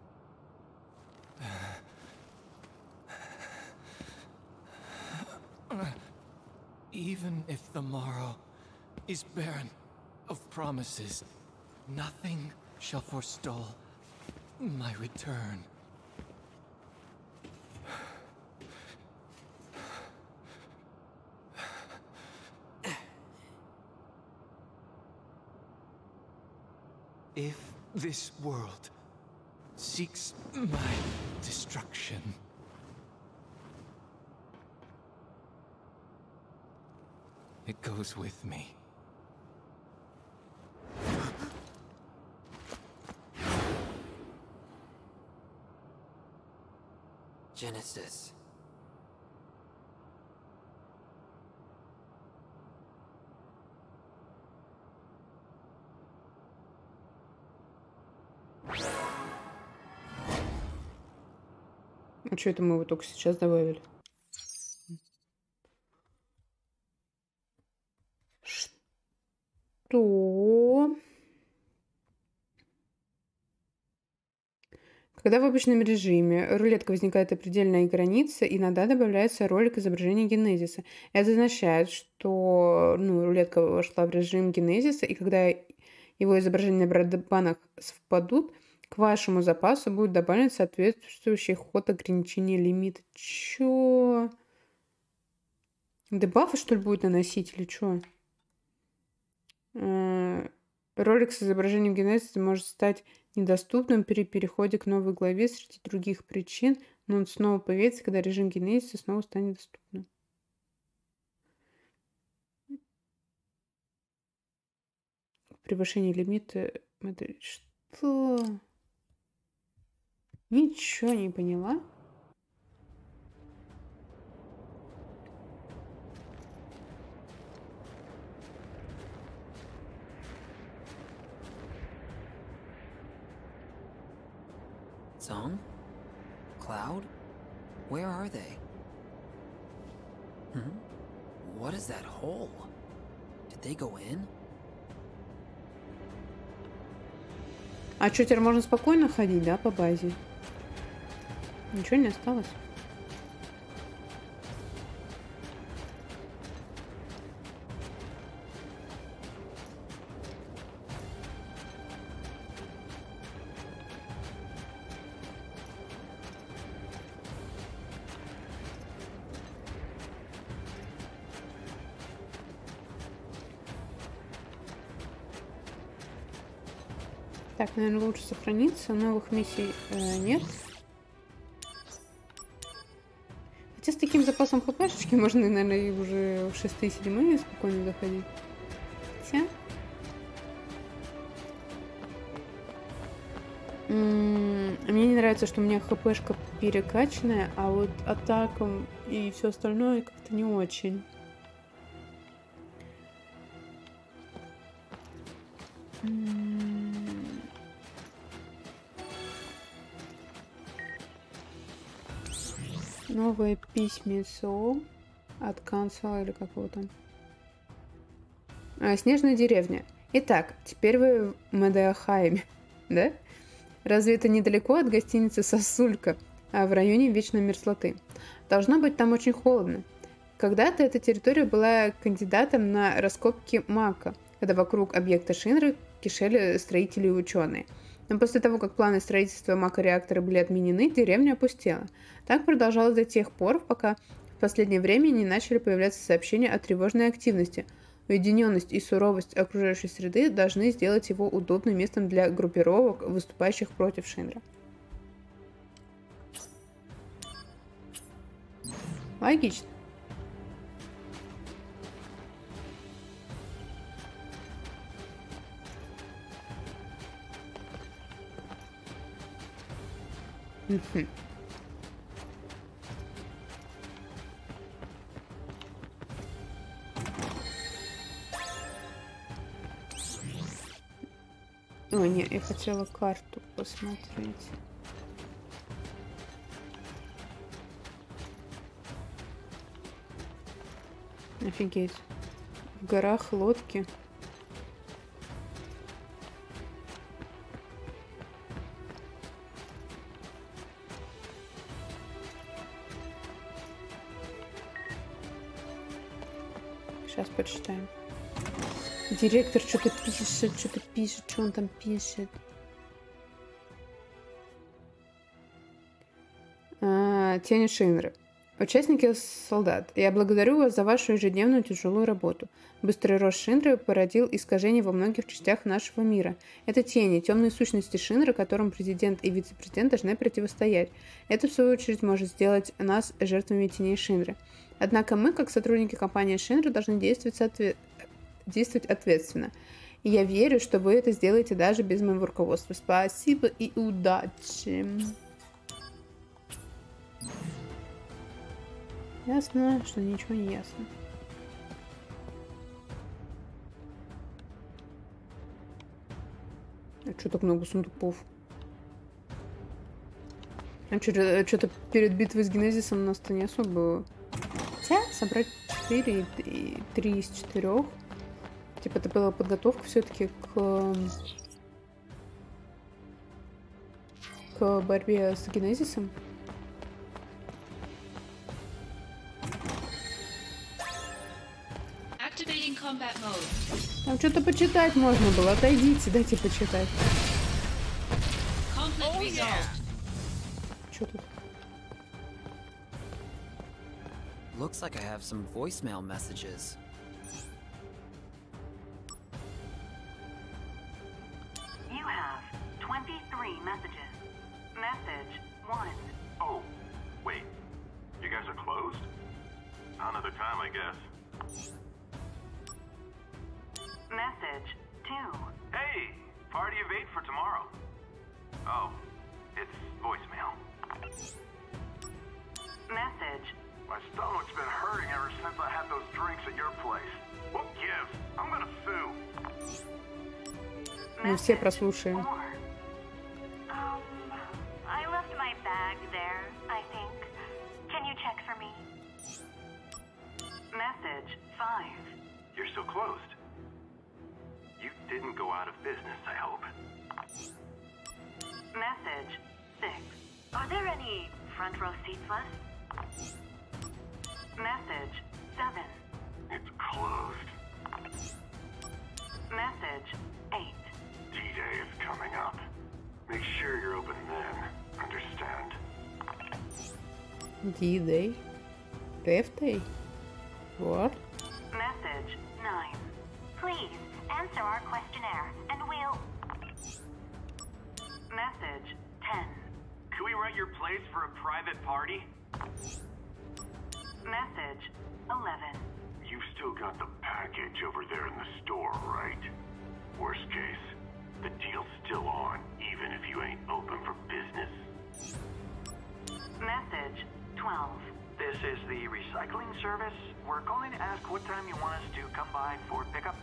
S8: Even if the morrow is barren of promises, nothing shall forestall my return. If this world seeks my destruction, it goes with me.
S4: Genesis.
S1: А что это мы его только сейчас добавили? Что? Когда в обычном режиме рулетка возникает определенная граница, иногда добавляется ролик изображения генезиса. Это означает, что рулетка вошла в режим генезиса, и когда его изображения на барабанах совпадут, к вашему запасу будет добавлен соответствующий ход ограничения лимита. Чё? Дебафы, что ли, будет наносить или чё? Ролик с изображением генезиса может стать недоступным при переходе к новой главе среди других причин, но он снова появится, когда режим генезиса снова станет доступным. Превышение лимита... Что? Ничего не поняла.
S4: Song? Cloud? Where are they? What is that hole? Did they go in?
S1: А что, теперь можно спокойно ходить, да, по базе? Ничего не осталось? Так, наверное, лучше сохраниться. Новых миссий нет. Хотя с таким запасом хпшечки можно, наверное, и уже в 6-7 спокойно заходить. Хотя... Мне не нравится, что у меня хпшка перекачанная, а вот атакам и все остальное как-то не очень. Новое письмецо от канцела, или как его там. Снежная деревня. Итак, теперь вы в Медеахайме, да? Разве это недалеко от гостиницы Сосулька, а в районе Вечной Мерзлоты? Должно быть там очень холодно. Когда-то эта территория была кандидатом на раскопки Мака, когда вокруг объекта Шинры кишели строители и ученые. Но после того, как планы строительства Мака-реактора были отменены, деревня опустела. Так продолжалось до тех пор, пока В последнее время не начали появляться сообщения о тревожной активности. Уединенность и суровость окружающей среды должны сделать его удобным местом для группировок, выступающих против Шинра. Логично. Ой, нет, я хотела карту посмотреть. Офигеть. В горах лодки. Сейчас почитаем. Директор что-то пишет, что он там пишет. Тени Шинры. Участники солдат, я благодарю вас за вашу ежедневную тяжелую работу. Быстрый рост Шинры породил искажения во многих частях нашего мира. Это тени, темные сущности Шинры, которым президент и вице-президент должны противостоять. Это, в свою очередь, может сделать нас жертвами теней Шинры. Однако мы, как сотрудники компании Шинры, должны действовать ответственно. И я верю, что вы это сделаете даже без моего руководства. Спасибо и удачи. Ясно, что ничего не ясно. А что так много сундуков? А что-то перед битвой с Генезисом у нас-то не особо было. Хотя собрать 4 и 3 из 4. Типа это была подготовка все-таки к борьбе с Генезисом. Там что-то почитать можно было. Отойдите, дайте почитать. Что тут?
S3: Looks like I have some voicemail messages.
S9: You have 23 messages. Message 1.
S7: Oh, wait. You guys are closed? Another time, I guess.
S9: Message 2.
S7: Hey, party of 8 for tomorrow. Oh, it's voicemail.
S9: Message.
S7: My stomach's been hurting ever since I had those drinks at your place. What gives? I'm gonna sue.
S1: Мы все прослушаем.
S9: I left my bag there, I think. Can you check for me? Message 5.
S7: You're still closed. You didn't go out of business, I hope.
S9: Message 6. Are there any front row seats left? Message 7.
S7: It's closed.
S9: Message 8.
S7: D-Day is coming up. Make sure you're open then. Understand?
S1: D-Day? Death Day? What?
S9: Message 9. Please answer our questionnaire and we'll... Message 10.
S7: Can we rent your place for a private party?
S9: Message 11.
S7: You've still got the package over there in the store, right? Worst case, the deal's still on, even if you ain't open for business.
S9: Message 12.
S10: This is the recycling service. We're calling to ask what time you want us to come by for pickup.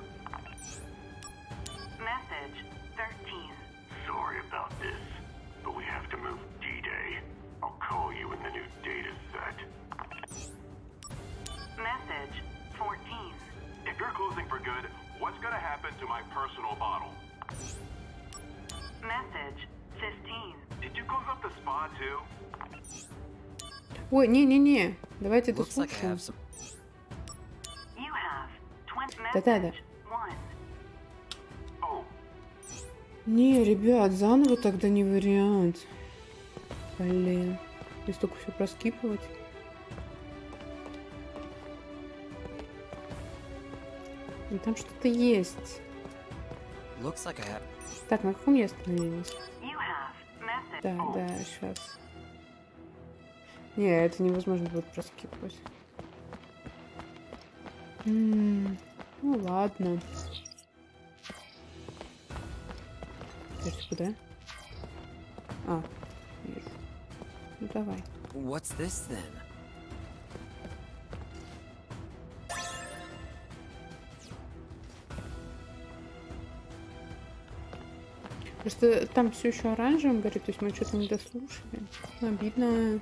S9: Message 13.
S7: Sorry about this, but we have to move D-Day. I'll call you when the new data's set.
S9: Message 14.
S7: If you're closing for good, what's gonna happen to my personal bottle?
S9: Message 15.
S7: Did you close up the spa too?
S1: Ой, не-не-не. Давайте это
S3: Looks like I
S1: слушаем.
S3: have some.
S9: You have 20
S1: Да-да-да.
S9: message 1.
S7: Oh,
S1: Не, ребят, заново тогда не вариант. Блин. Если только все проскипывать. И там что-то есть.
S4: Looks like I have.
S1: Так, на каком я остановилась?
S9: You have message.
S1: Да, да, сейчас. Не, это невозможно будет проскипать. Ну ладно. Подожди, куда? А, вижу. Ну давай.
S3: What's this then?
S1: Просто там все еще оранжевым горит, то есть мы что-то не дослушали. Обидно.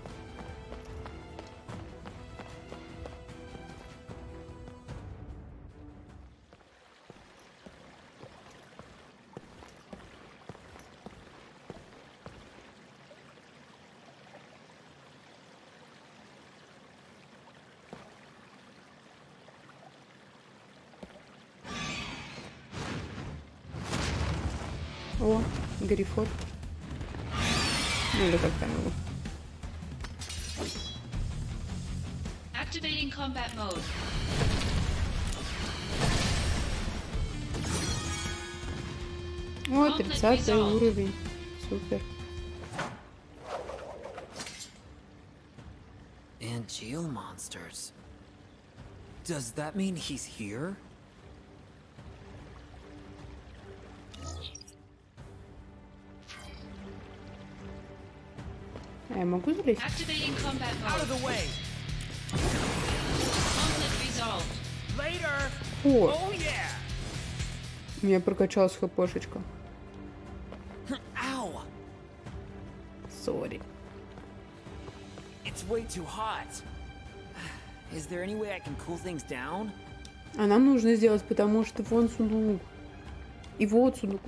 S1: О, Грифот. Ну или как там его.
S2: Activating combat mode.
S1: О, 30-й уровень. Супер.
S3: Angeal monsters. Does that mean he's here?
S1: А я могу залезть?
S2: Activating combat
S3: Out of
S2: mode.
S3: the way!
S2: Conflict resolved.
S3: Later!
S1: О,
S3: Oh yeah!
S1: у меня прокачалась хпшечка.
S3: Ow!
S1: Сори.
S3: It's way too hot. Is there any way I can cool things down?
S1: А нам нужно сделать, потому что вон сундук. И вот сундук.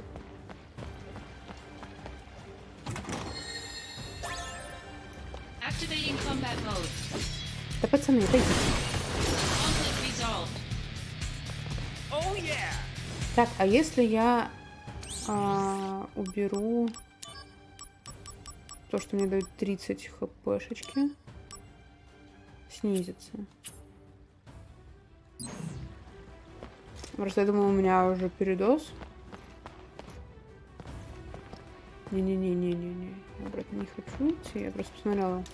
S2: Activating combat mode.
S1: Да, пацаны, отойдите.
S2: Conflict resolved.
S3: Oh yeah!
S1: Так, а если я уберу то, что мне дают 30 хпшечки, снизится. Просто я думала, у меня уже передоз. Не-не-не-не-не-не. Я обратно не хочу идти. Я просто посмотрела.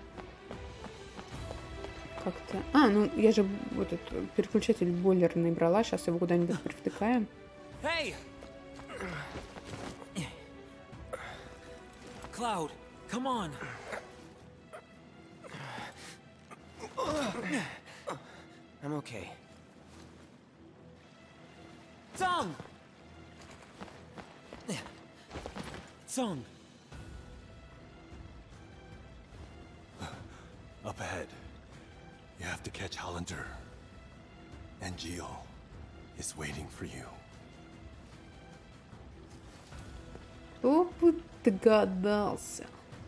S1: Как-то... А, ну я же вот этот переключатель бойлерный брала. Сейчас его куда-нибудь привтыкаем.
S3: Hey! Cloud, come on! I'm okay. Tsung! Tsung!
S5: Up ahead. You have to catch Hollander. Angeal is waiting for you.
S1: Кто бы догадался?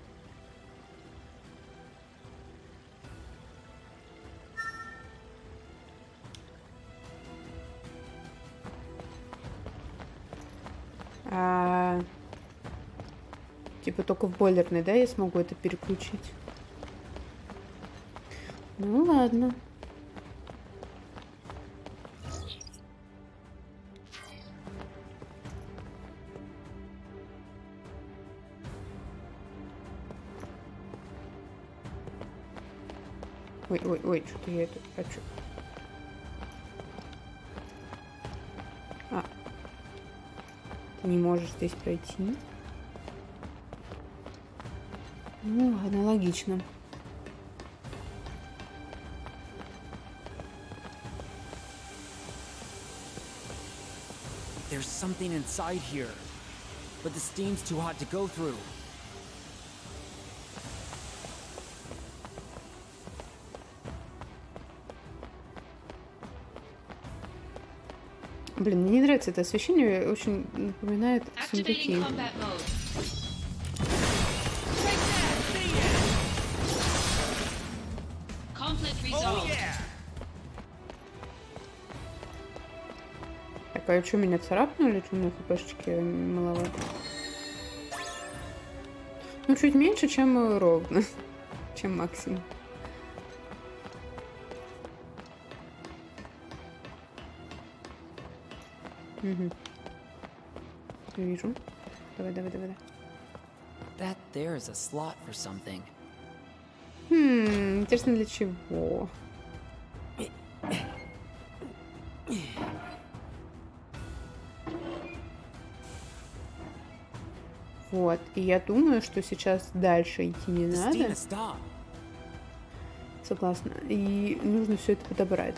S1: Типа только в бойлерной, да, я смогу это переключить? Ну ладно. Ой, что-то я это хочу. Ты не можешь здесь пройти. Ну ладно, логично.
S3: There's something inside here, but the steam's too hot to go through.
S1: Блин, мне не нравится это освещение, очень напоминает сундуки.
S2: Activating combat mode. Conflict resolved.
S1: Так, а что, меня царапнули? Что у меня хпшечки маловато? Ну, чуть меньше, чем ровно. Чем максимум. Угу. Вижу. Давай, давай, давай.
S3: That there is a slot for something.
S1: Интересно, для чего? Вот. И я думаю, что сейчас дальше идти не надо.
S3: Christina, stop.
S1: Согласна. И нужно все это подобрать.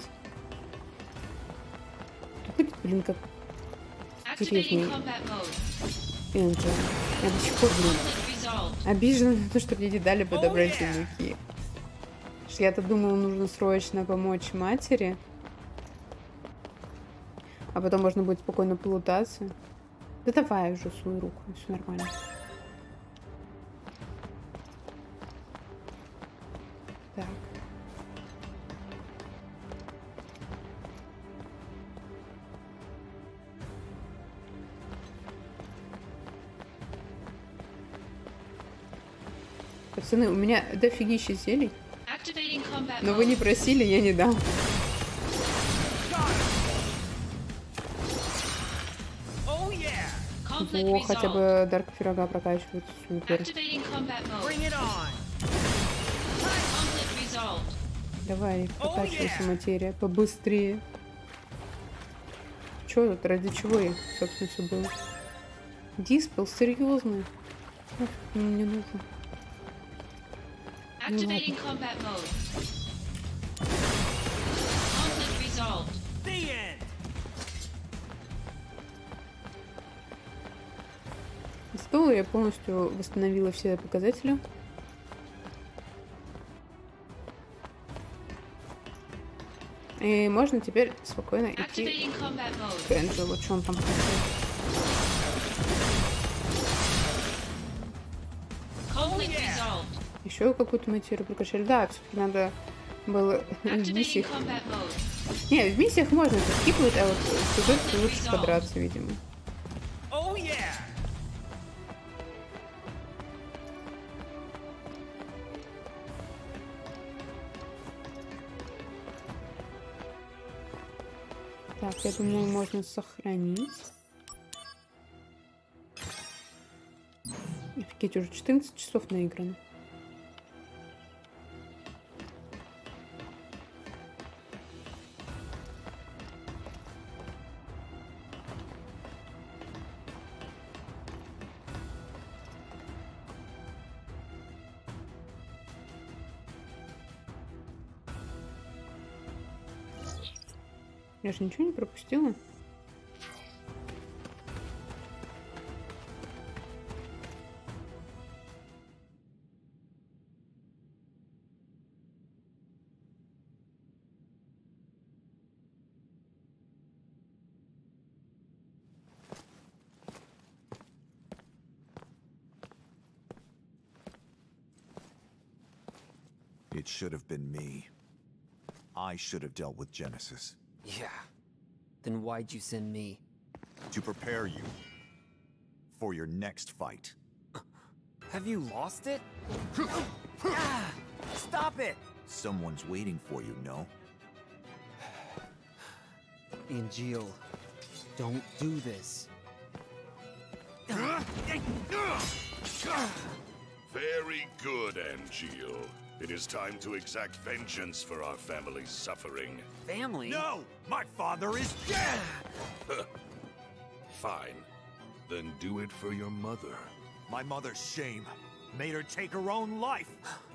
S1: Будет, блин, как
S2: Activating
S1: деревня
S2: combat mode.
S1: Энджел. Я до сих пор, блин,
S2: Conflict resolved.
S1: обижена на то, что мне не дали подобрать сундуки. Я-то думала, нужно срочно помочь матери. А потом можно будет спокойно полутаться. Да давай уже свою руку, все нормально. Так. Пацаны, у меня дофигища зелий.
S2: Activating combat
S1: Но вы не
S2: mode.
S1: просили, я не дам.
S2: Conflict
S1: О, хотя
S2: resolved.
S1: бы Дарк Пирога прокачивают. Супер.
S2: Activating combat mode. Conflict resolved.
S1: Давай, прокачивайся, материя, побыстрее. Чё тут, ради чего я, собственно, все было? Диспел, серьезно? Мне нужно.
S2: Activating combat mode. Conflict resolved.
S1: Зато я полностью восстановила все показатели. И можно теперь спокойно идти
S2: Activating combat mode.
S1: к Энджелу. Что он там хотел?
S2: Conflict resolved.
S1: Еще какую-то материю прокачали. Да, все-таки надо было в
S2: Activating
S1: миссиях.
S2: combat mode.
S1: Не, в миссиях можно это скипнуть, а вот в сюжете лучше подраться, видимо. Так, я думаю, можно сохранить. Офигеть, уже 14 часов наиграно. Я же ничего не пропустила.
S11: It should have been me. I should have dealt with Genesis.
S3: Yeah. Then why'd you send me?
S11: To prepare you for your next fight.
S3: Have you lost it? Ah, stop it!
S11: Someone's waiting for you, no?
S3: Angeal, don't do this.
S12: Very good, Angeal. It is time to exact vengeance for our family's suffering.
S3: Family?
S11: No! My father is dead!
S12: Fine. Then do it for your mother.
S11: My mother's shame made her take her own life.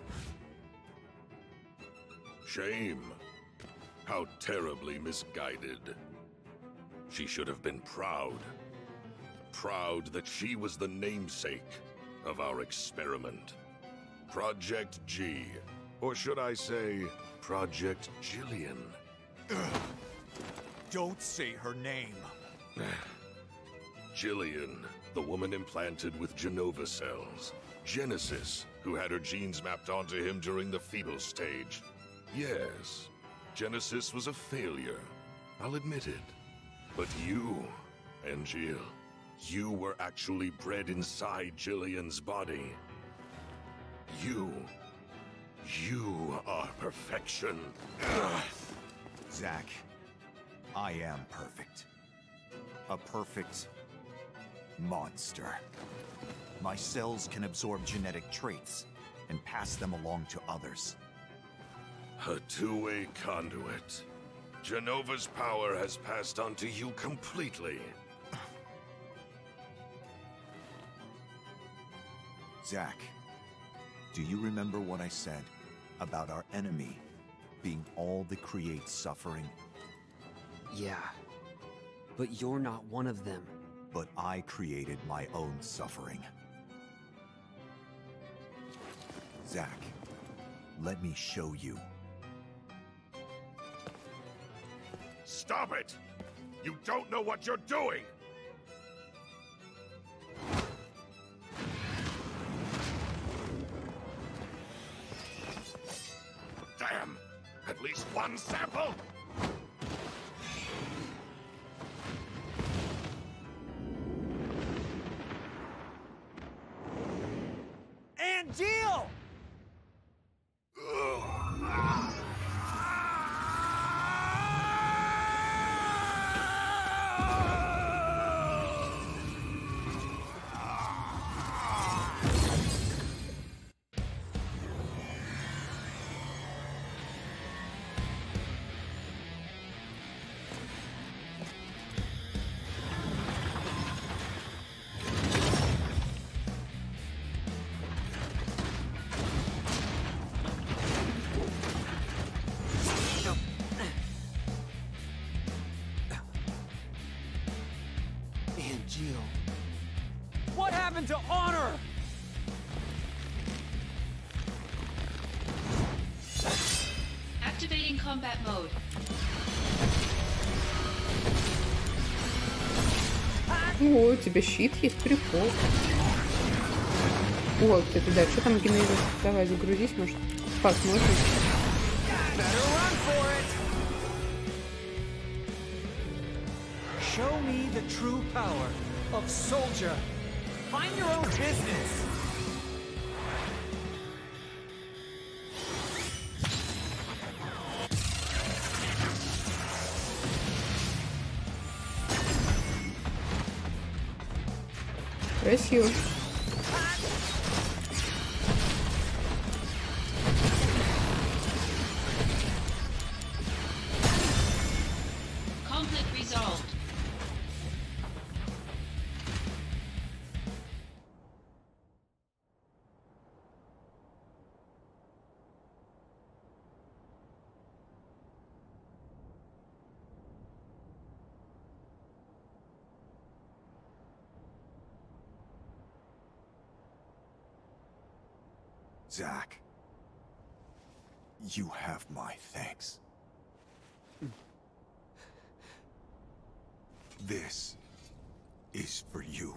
S12: Shame. How terribly misguided. She should have been proud. Proud that she was the namesake of our experiment. Project G. Or should I say, Project Jillian?
S11: Don't say her name.
S12: Jillian, the woman implanted with Genova cells. Genesis, who had her genes mapped onto him during the fetal stage. Yes, Genesis was a failure. I'll admit it. But you, Angeal, you were actually bred inside Jillian's body. You are perfection.
S11: Zack, I am perfect. A perfect monster. My cells can absorb genetic traits and pass them along to others.
S12: A two-way conduit. Jenova's power has passed on to you completely.
S11: Zack, do you remember what I said about our enemy being all that creates suffering?
S3: Yeah. But you're not one of them.
S11: But I created my own suffering. Zack, let me show you.
S12: Stop it! You don't know what you're doing! Damn! At least one sample?
S3: Angeal! Angeal. What happened to honor?
S2: Activating combat mode.
S1: О, у тебя щит есть, прикол. О, кстати, да, что там генезис? Давай, загрузись, может, посмотрим.
S3: Show me the true power of soldier. Mind your own business.
S1: Красиво.
S2: Conflict resolved.
S11: Zack, you have my thanks. This is for you.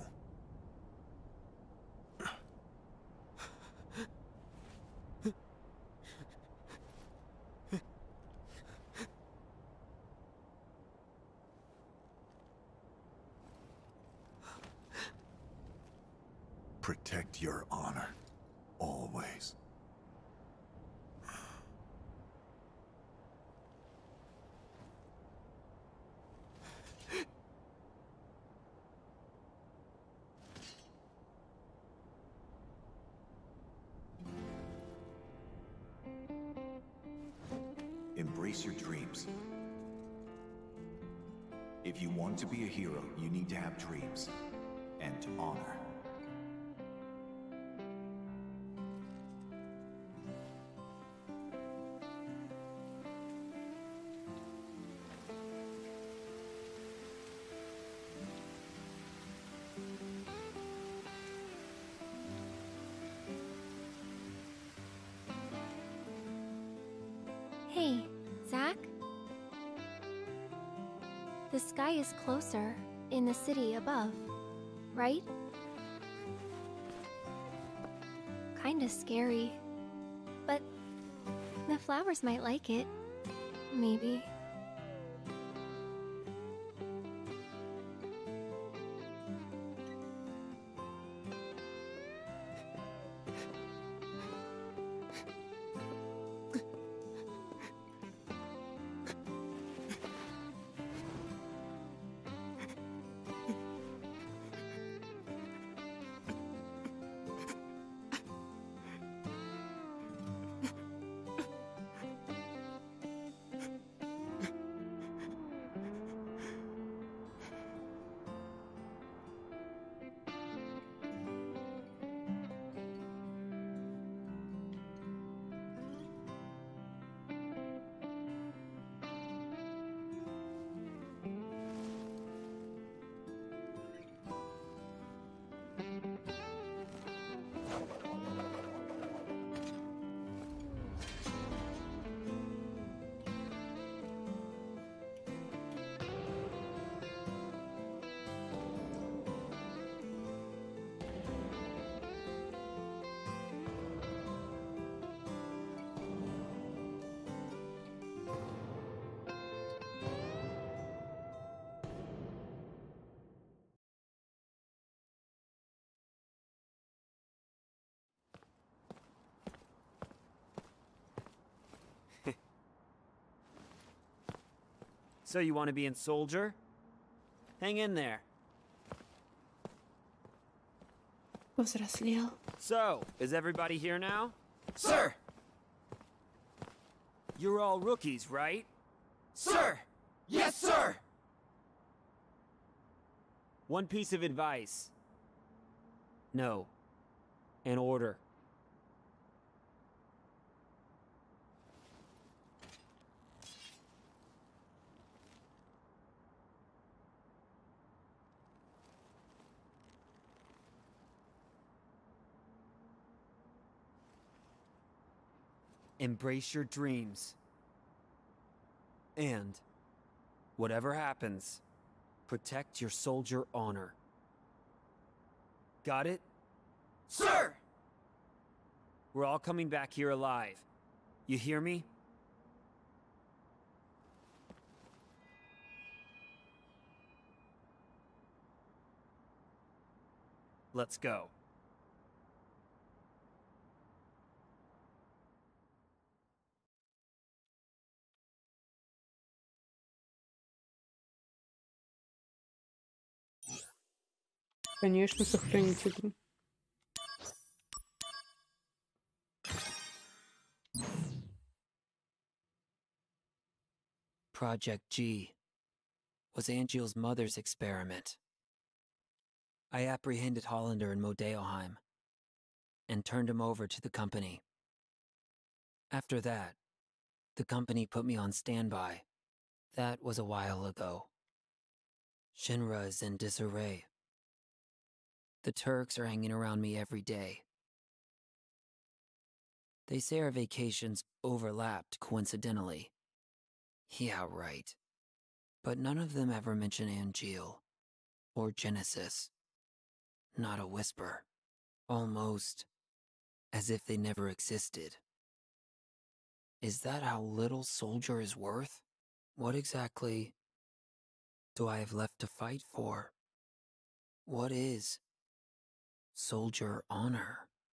S11: Protect your honor, always. Embrace your dreams. If you want to be a hero, you need to have dreams and honor.
S13: Hey, Zack? The sky is closer in the city above, right? Kinda scary. But the flowers might like it. Maybe.
S3: So you want to be in Soldier? Hang in there.
S1: Повзрослел.
S3: So, is everybody here now? Sir! You're all rookies, right?
S14: Sir! Yes, sir!
S3: One piece of advice. No. An order. Embrace your dreams. And, whatever happens, protect your soldier honor. Got it?
S14: Sir!
S3: We're all coming back here alive. You hear me? Let's go.
S1: Конечно, сохранить игру.
S3: Project G was Angeal's mother's experiment. I apprehended Hollander in Modeoheim and turned him over to the company. After that, the company put me on standby. That was a while ago. Shinra is in disarray. The Turks are hanging around me every day. They say our vacations overlapped coincidentally. Yeah, right. But none of them ever mention Angeal or Genesis. Not a whisper. Almost as if they never existed. Is that how little Soldier is worth? What exactly do I have left to fight for? What is soldier honor?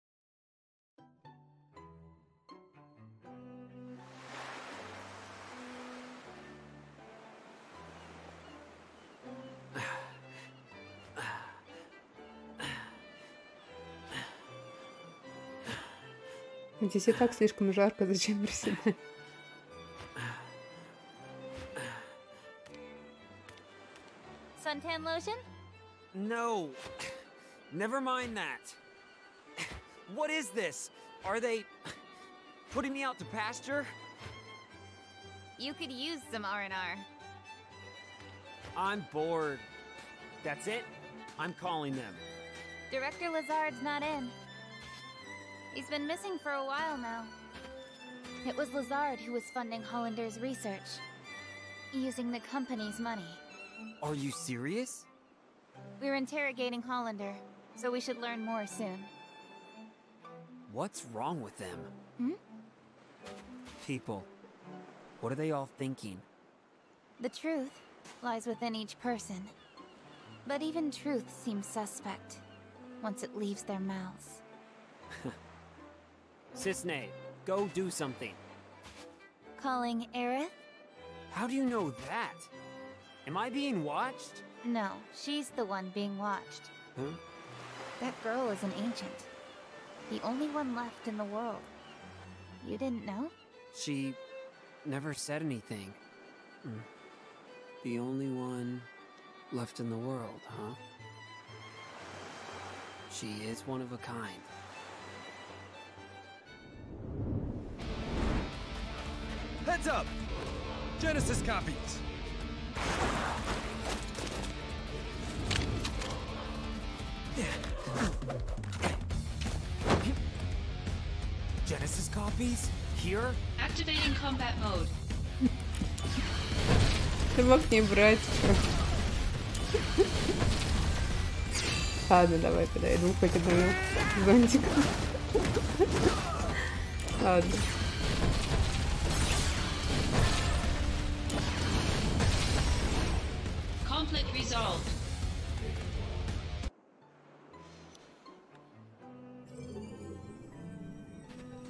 S1: Здесь и так слишком жарко, зачем приседать?
S15: Suntan lotion?
S3: No. Never mind that. What is this? Are they putting me out to pasture?
S15: You could use some R&R.
S3: I'm bored. That's it? I'm calling them.
S15: Director Lazard's not in. He's been missing for a while now. It was Lazard who was funding Hollander's research, using the company's money.
S3: Are you serious?
S15: We're interrogating Hollander, so we should learn more soon.
S3: What's wrong with them?
S15: Hmm?
S3: People. What are they all thinking?
S15: The truth lies within each person. But even truth seems suspect once it leaves their mouths.
S3: Cisne, go do something.
S15: Calling Aerith?
S3: How do you know that? Am I being watched?
S15: No, she's the one being watched.
S3: Huh?
S15: That girl is an ancient. The only one left in the world. You didn't know?
S3: She never said anything. The only one left in the world, huh? She is one of a kind.
S14: Heads up! Genesis copies!
S3: Genesis copies? Here?
S2: Activating combat mode.
S1: Ты мог не брать, чё? Ладно, давай тогда я двух хоть одного зонтика. Ладно.
S2: Conflict resolved.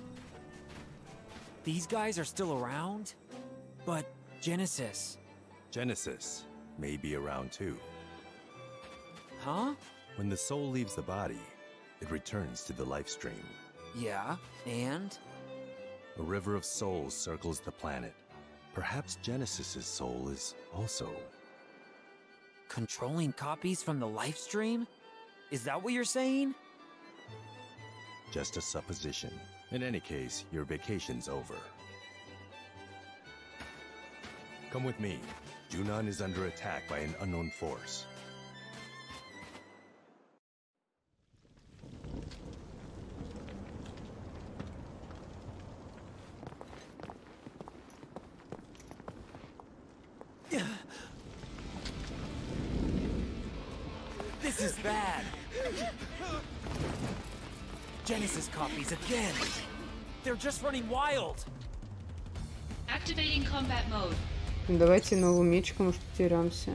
S3: These guys are still around? But Genesis,
S5: Genesis may be around too.
S3: Huh?
S5: When the soul leaves the body, it returns to the life stream.
S3: Yeah, and?
S5: A river of souls circles the planet. Perhaps Genesis's soul is also...
S3: Controlling copies from the life stream? Is that what you're saying?
S5: Just a supposition. In any case, your vacation's over. Come with me. Junon is under attack by an unknown force.
S3: This is bad. Genesis copies again. They're just running wild.
S2: Activating combat mode.
S1: Давайте новым мечиком уж потеремся.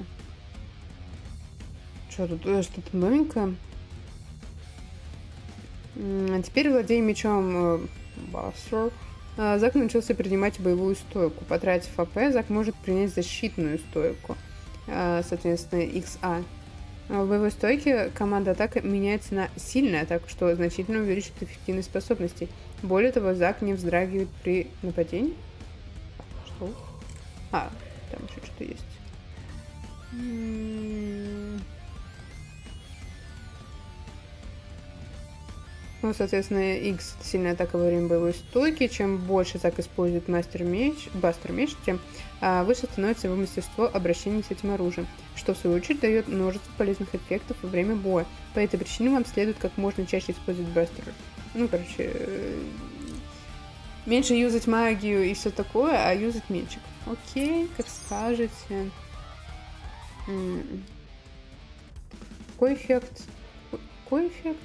S1: Что тут? Что-то новенькое? Теперь, владея мечом Бастер, Зак научился принимать боевую стойку. Потратив АП, Зак может принять защитную стойку. Соответственно, XA. В боевой стойке команда атака меняется на сильную атаку, что значительно увеличит эффективность способностей. Более того, Зак не вздрагивает при нападении. Что? А, там еще что-то есть. Ну, соответственно, X — сильная атака во время боевой стойки. Чем больше Зак использует бастер меч, тем выше становится его мастерство обращения с этим оружием, что в свою очередь дает множество полезных эффектов во время боя. По этой причине вам следует как можно чаще использовать бастер. Ну, короче, меньше юзать магию и все такое, а юзать мечик. Окей, как скажете. Какой эффект? Какой эффект?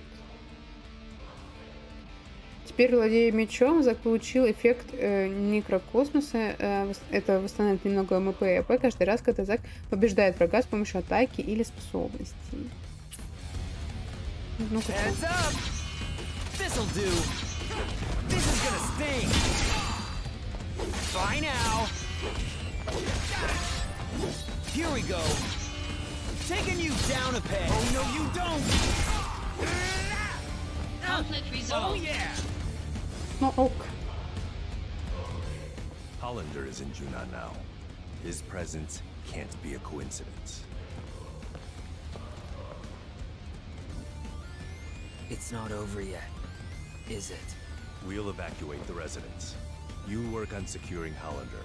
S1: Теперь, владея мечом, Зак получил эффект микрокосмоса. Это восстанавливает немного МП и АП каждый раз, когда Зак побеждает врага с помощью атаки или способностей. Ну,
S2: Conflict resolved.
S1: Ну, ок.
S5: Hollander is in Junon now. His presence can't be a coincidence.
S3: It's not over yet, is it?
S5: We'll evacuate the residence. You work on securing Hollander.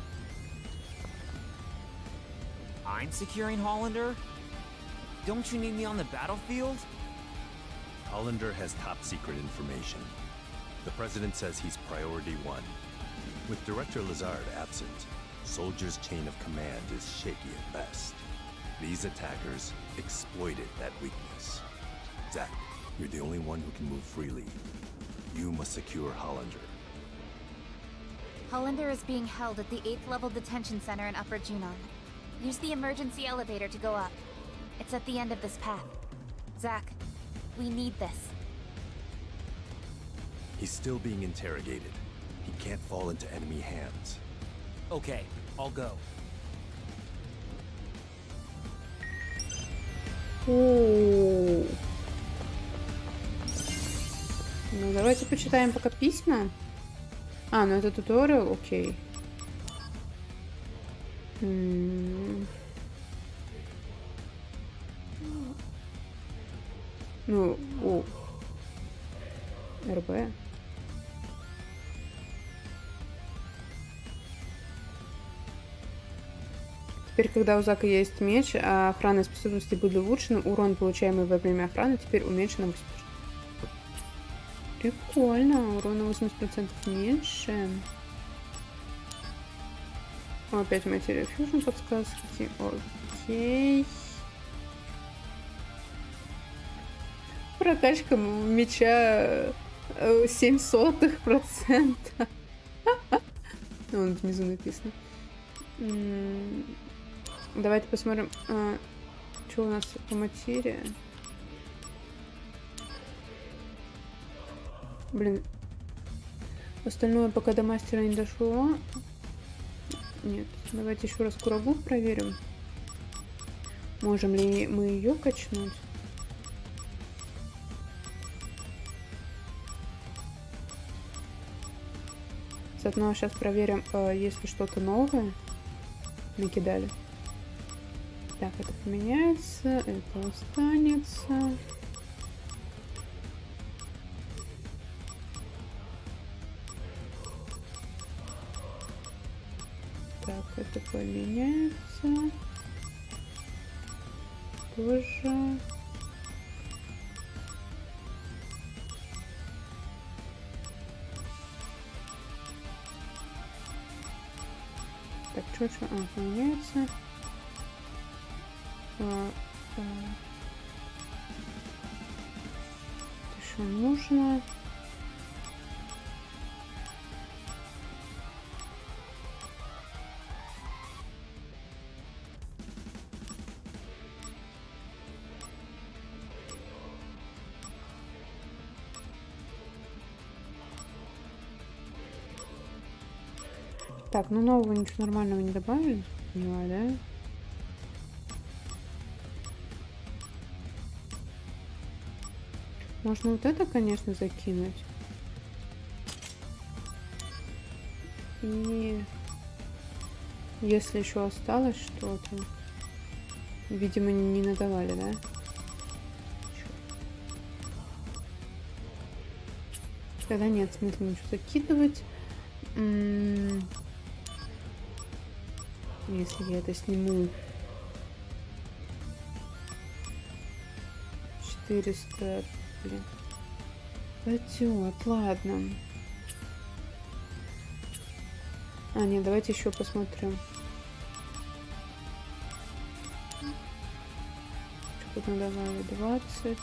S3: I'm securing Hollander? Don't you need me on the battlefield?
S5: Hollander has top secret information. The president says he's priority one. With Director Lazard absent, Soldier's chain of command is shaky at best. These attackers exploited that weakness. Zach, you're the only one who can move freely. You must secure Hollander.
S15: Hollander is being held at the 8th level detention center in Upper Junon. Use the emergency elevator to go up. It's at the end of this path. Zach, we need this.
S5: He's still being interrogated. He can't fall into enemy hands.
S3: Okay, I'll go.
S1: Ну, давайте почитаем пока письма. А, ну это туториал, окей. Ну, о. РБ. Теперь, когда у Зака есть меч, а охранные способности были улучшены, урон, получаемый во время охраны, теперь уменьшен на 80%. Прикольно, урон на 80% меньше. Опять материя фьюжн подсказки. Окей. Прокачка меча 0,07%. Вон внизу написано. Давайте посмотрим, что у нас по материи. Блин. Остальное пока до мастера не дошло. Нет, давайте еще раз курагу проверим. Можем ли мы ее качнуть? Заодно сейчас проверим, если что-то новое накидали. Так, это поменяется, это останется. Так, это поменяется. Тоже. Так, что поменяется. Еще нужно. Так, ну нового ничего нормального не добавили, понимаю, да? Можно вот это, конечно, закинуть. И если еще осталось что-то, видимо, не надавали, да? Тогда нет смысла ничего закидывать. Если я это сниму 400, блин, пойдет, ладно. А, нет, давайте еще посмотрим. Что-то надавали 20.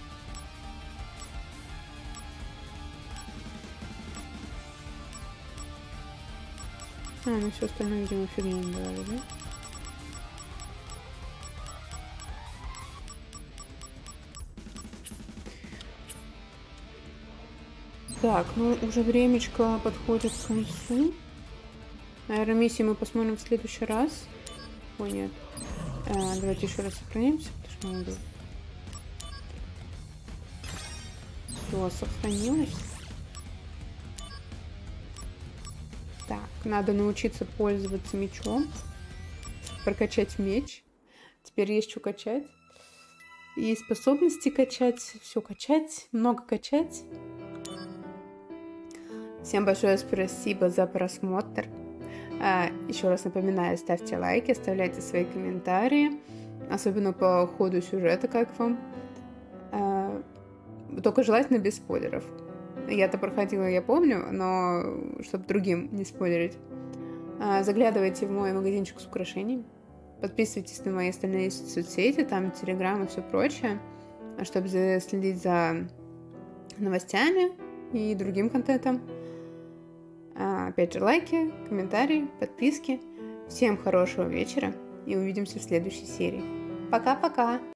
S1: А, ну все остальное, видимо, фигня не давали, да? Так, ну уже времечко подходит к концу. Наверное, миссии мы посмотрим в следующий раз. О, нет. Давайте еще раз сохранимся, потому что надо. Все, сохранилось. Так, надо научиться пользоваться мечом. Прокачать меч. Теперь есть что качать. Есть способности качать. Все качать. Много качать. Всем большое спасибо за просмотр. Еще раз напоминаю, ставьте лайки, оставляйте свои комментарии. Особенно по ходу сюжета, как вам. Только желательно без спойлеров. Я-то проходила, я помню, но чтобы другим не спойлерить. Заглядывайте в мой магазинчик с украшениями. Подписывайтесь на мои остальные соцсети, там Телеграм и все прочее, чтобы следить за новостями и другим контентом. Опять же, лайки, комментарии, подписки. Всем хорошего вечера и увидимся в следующей серии. Пока-пока!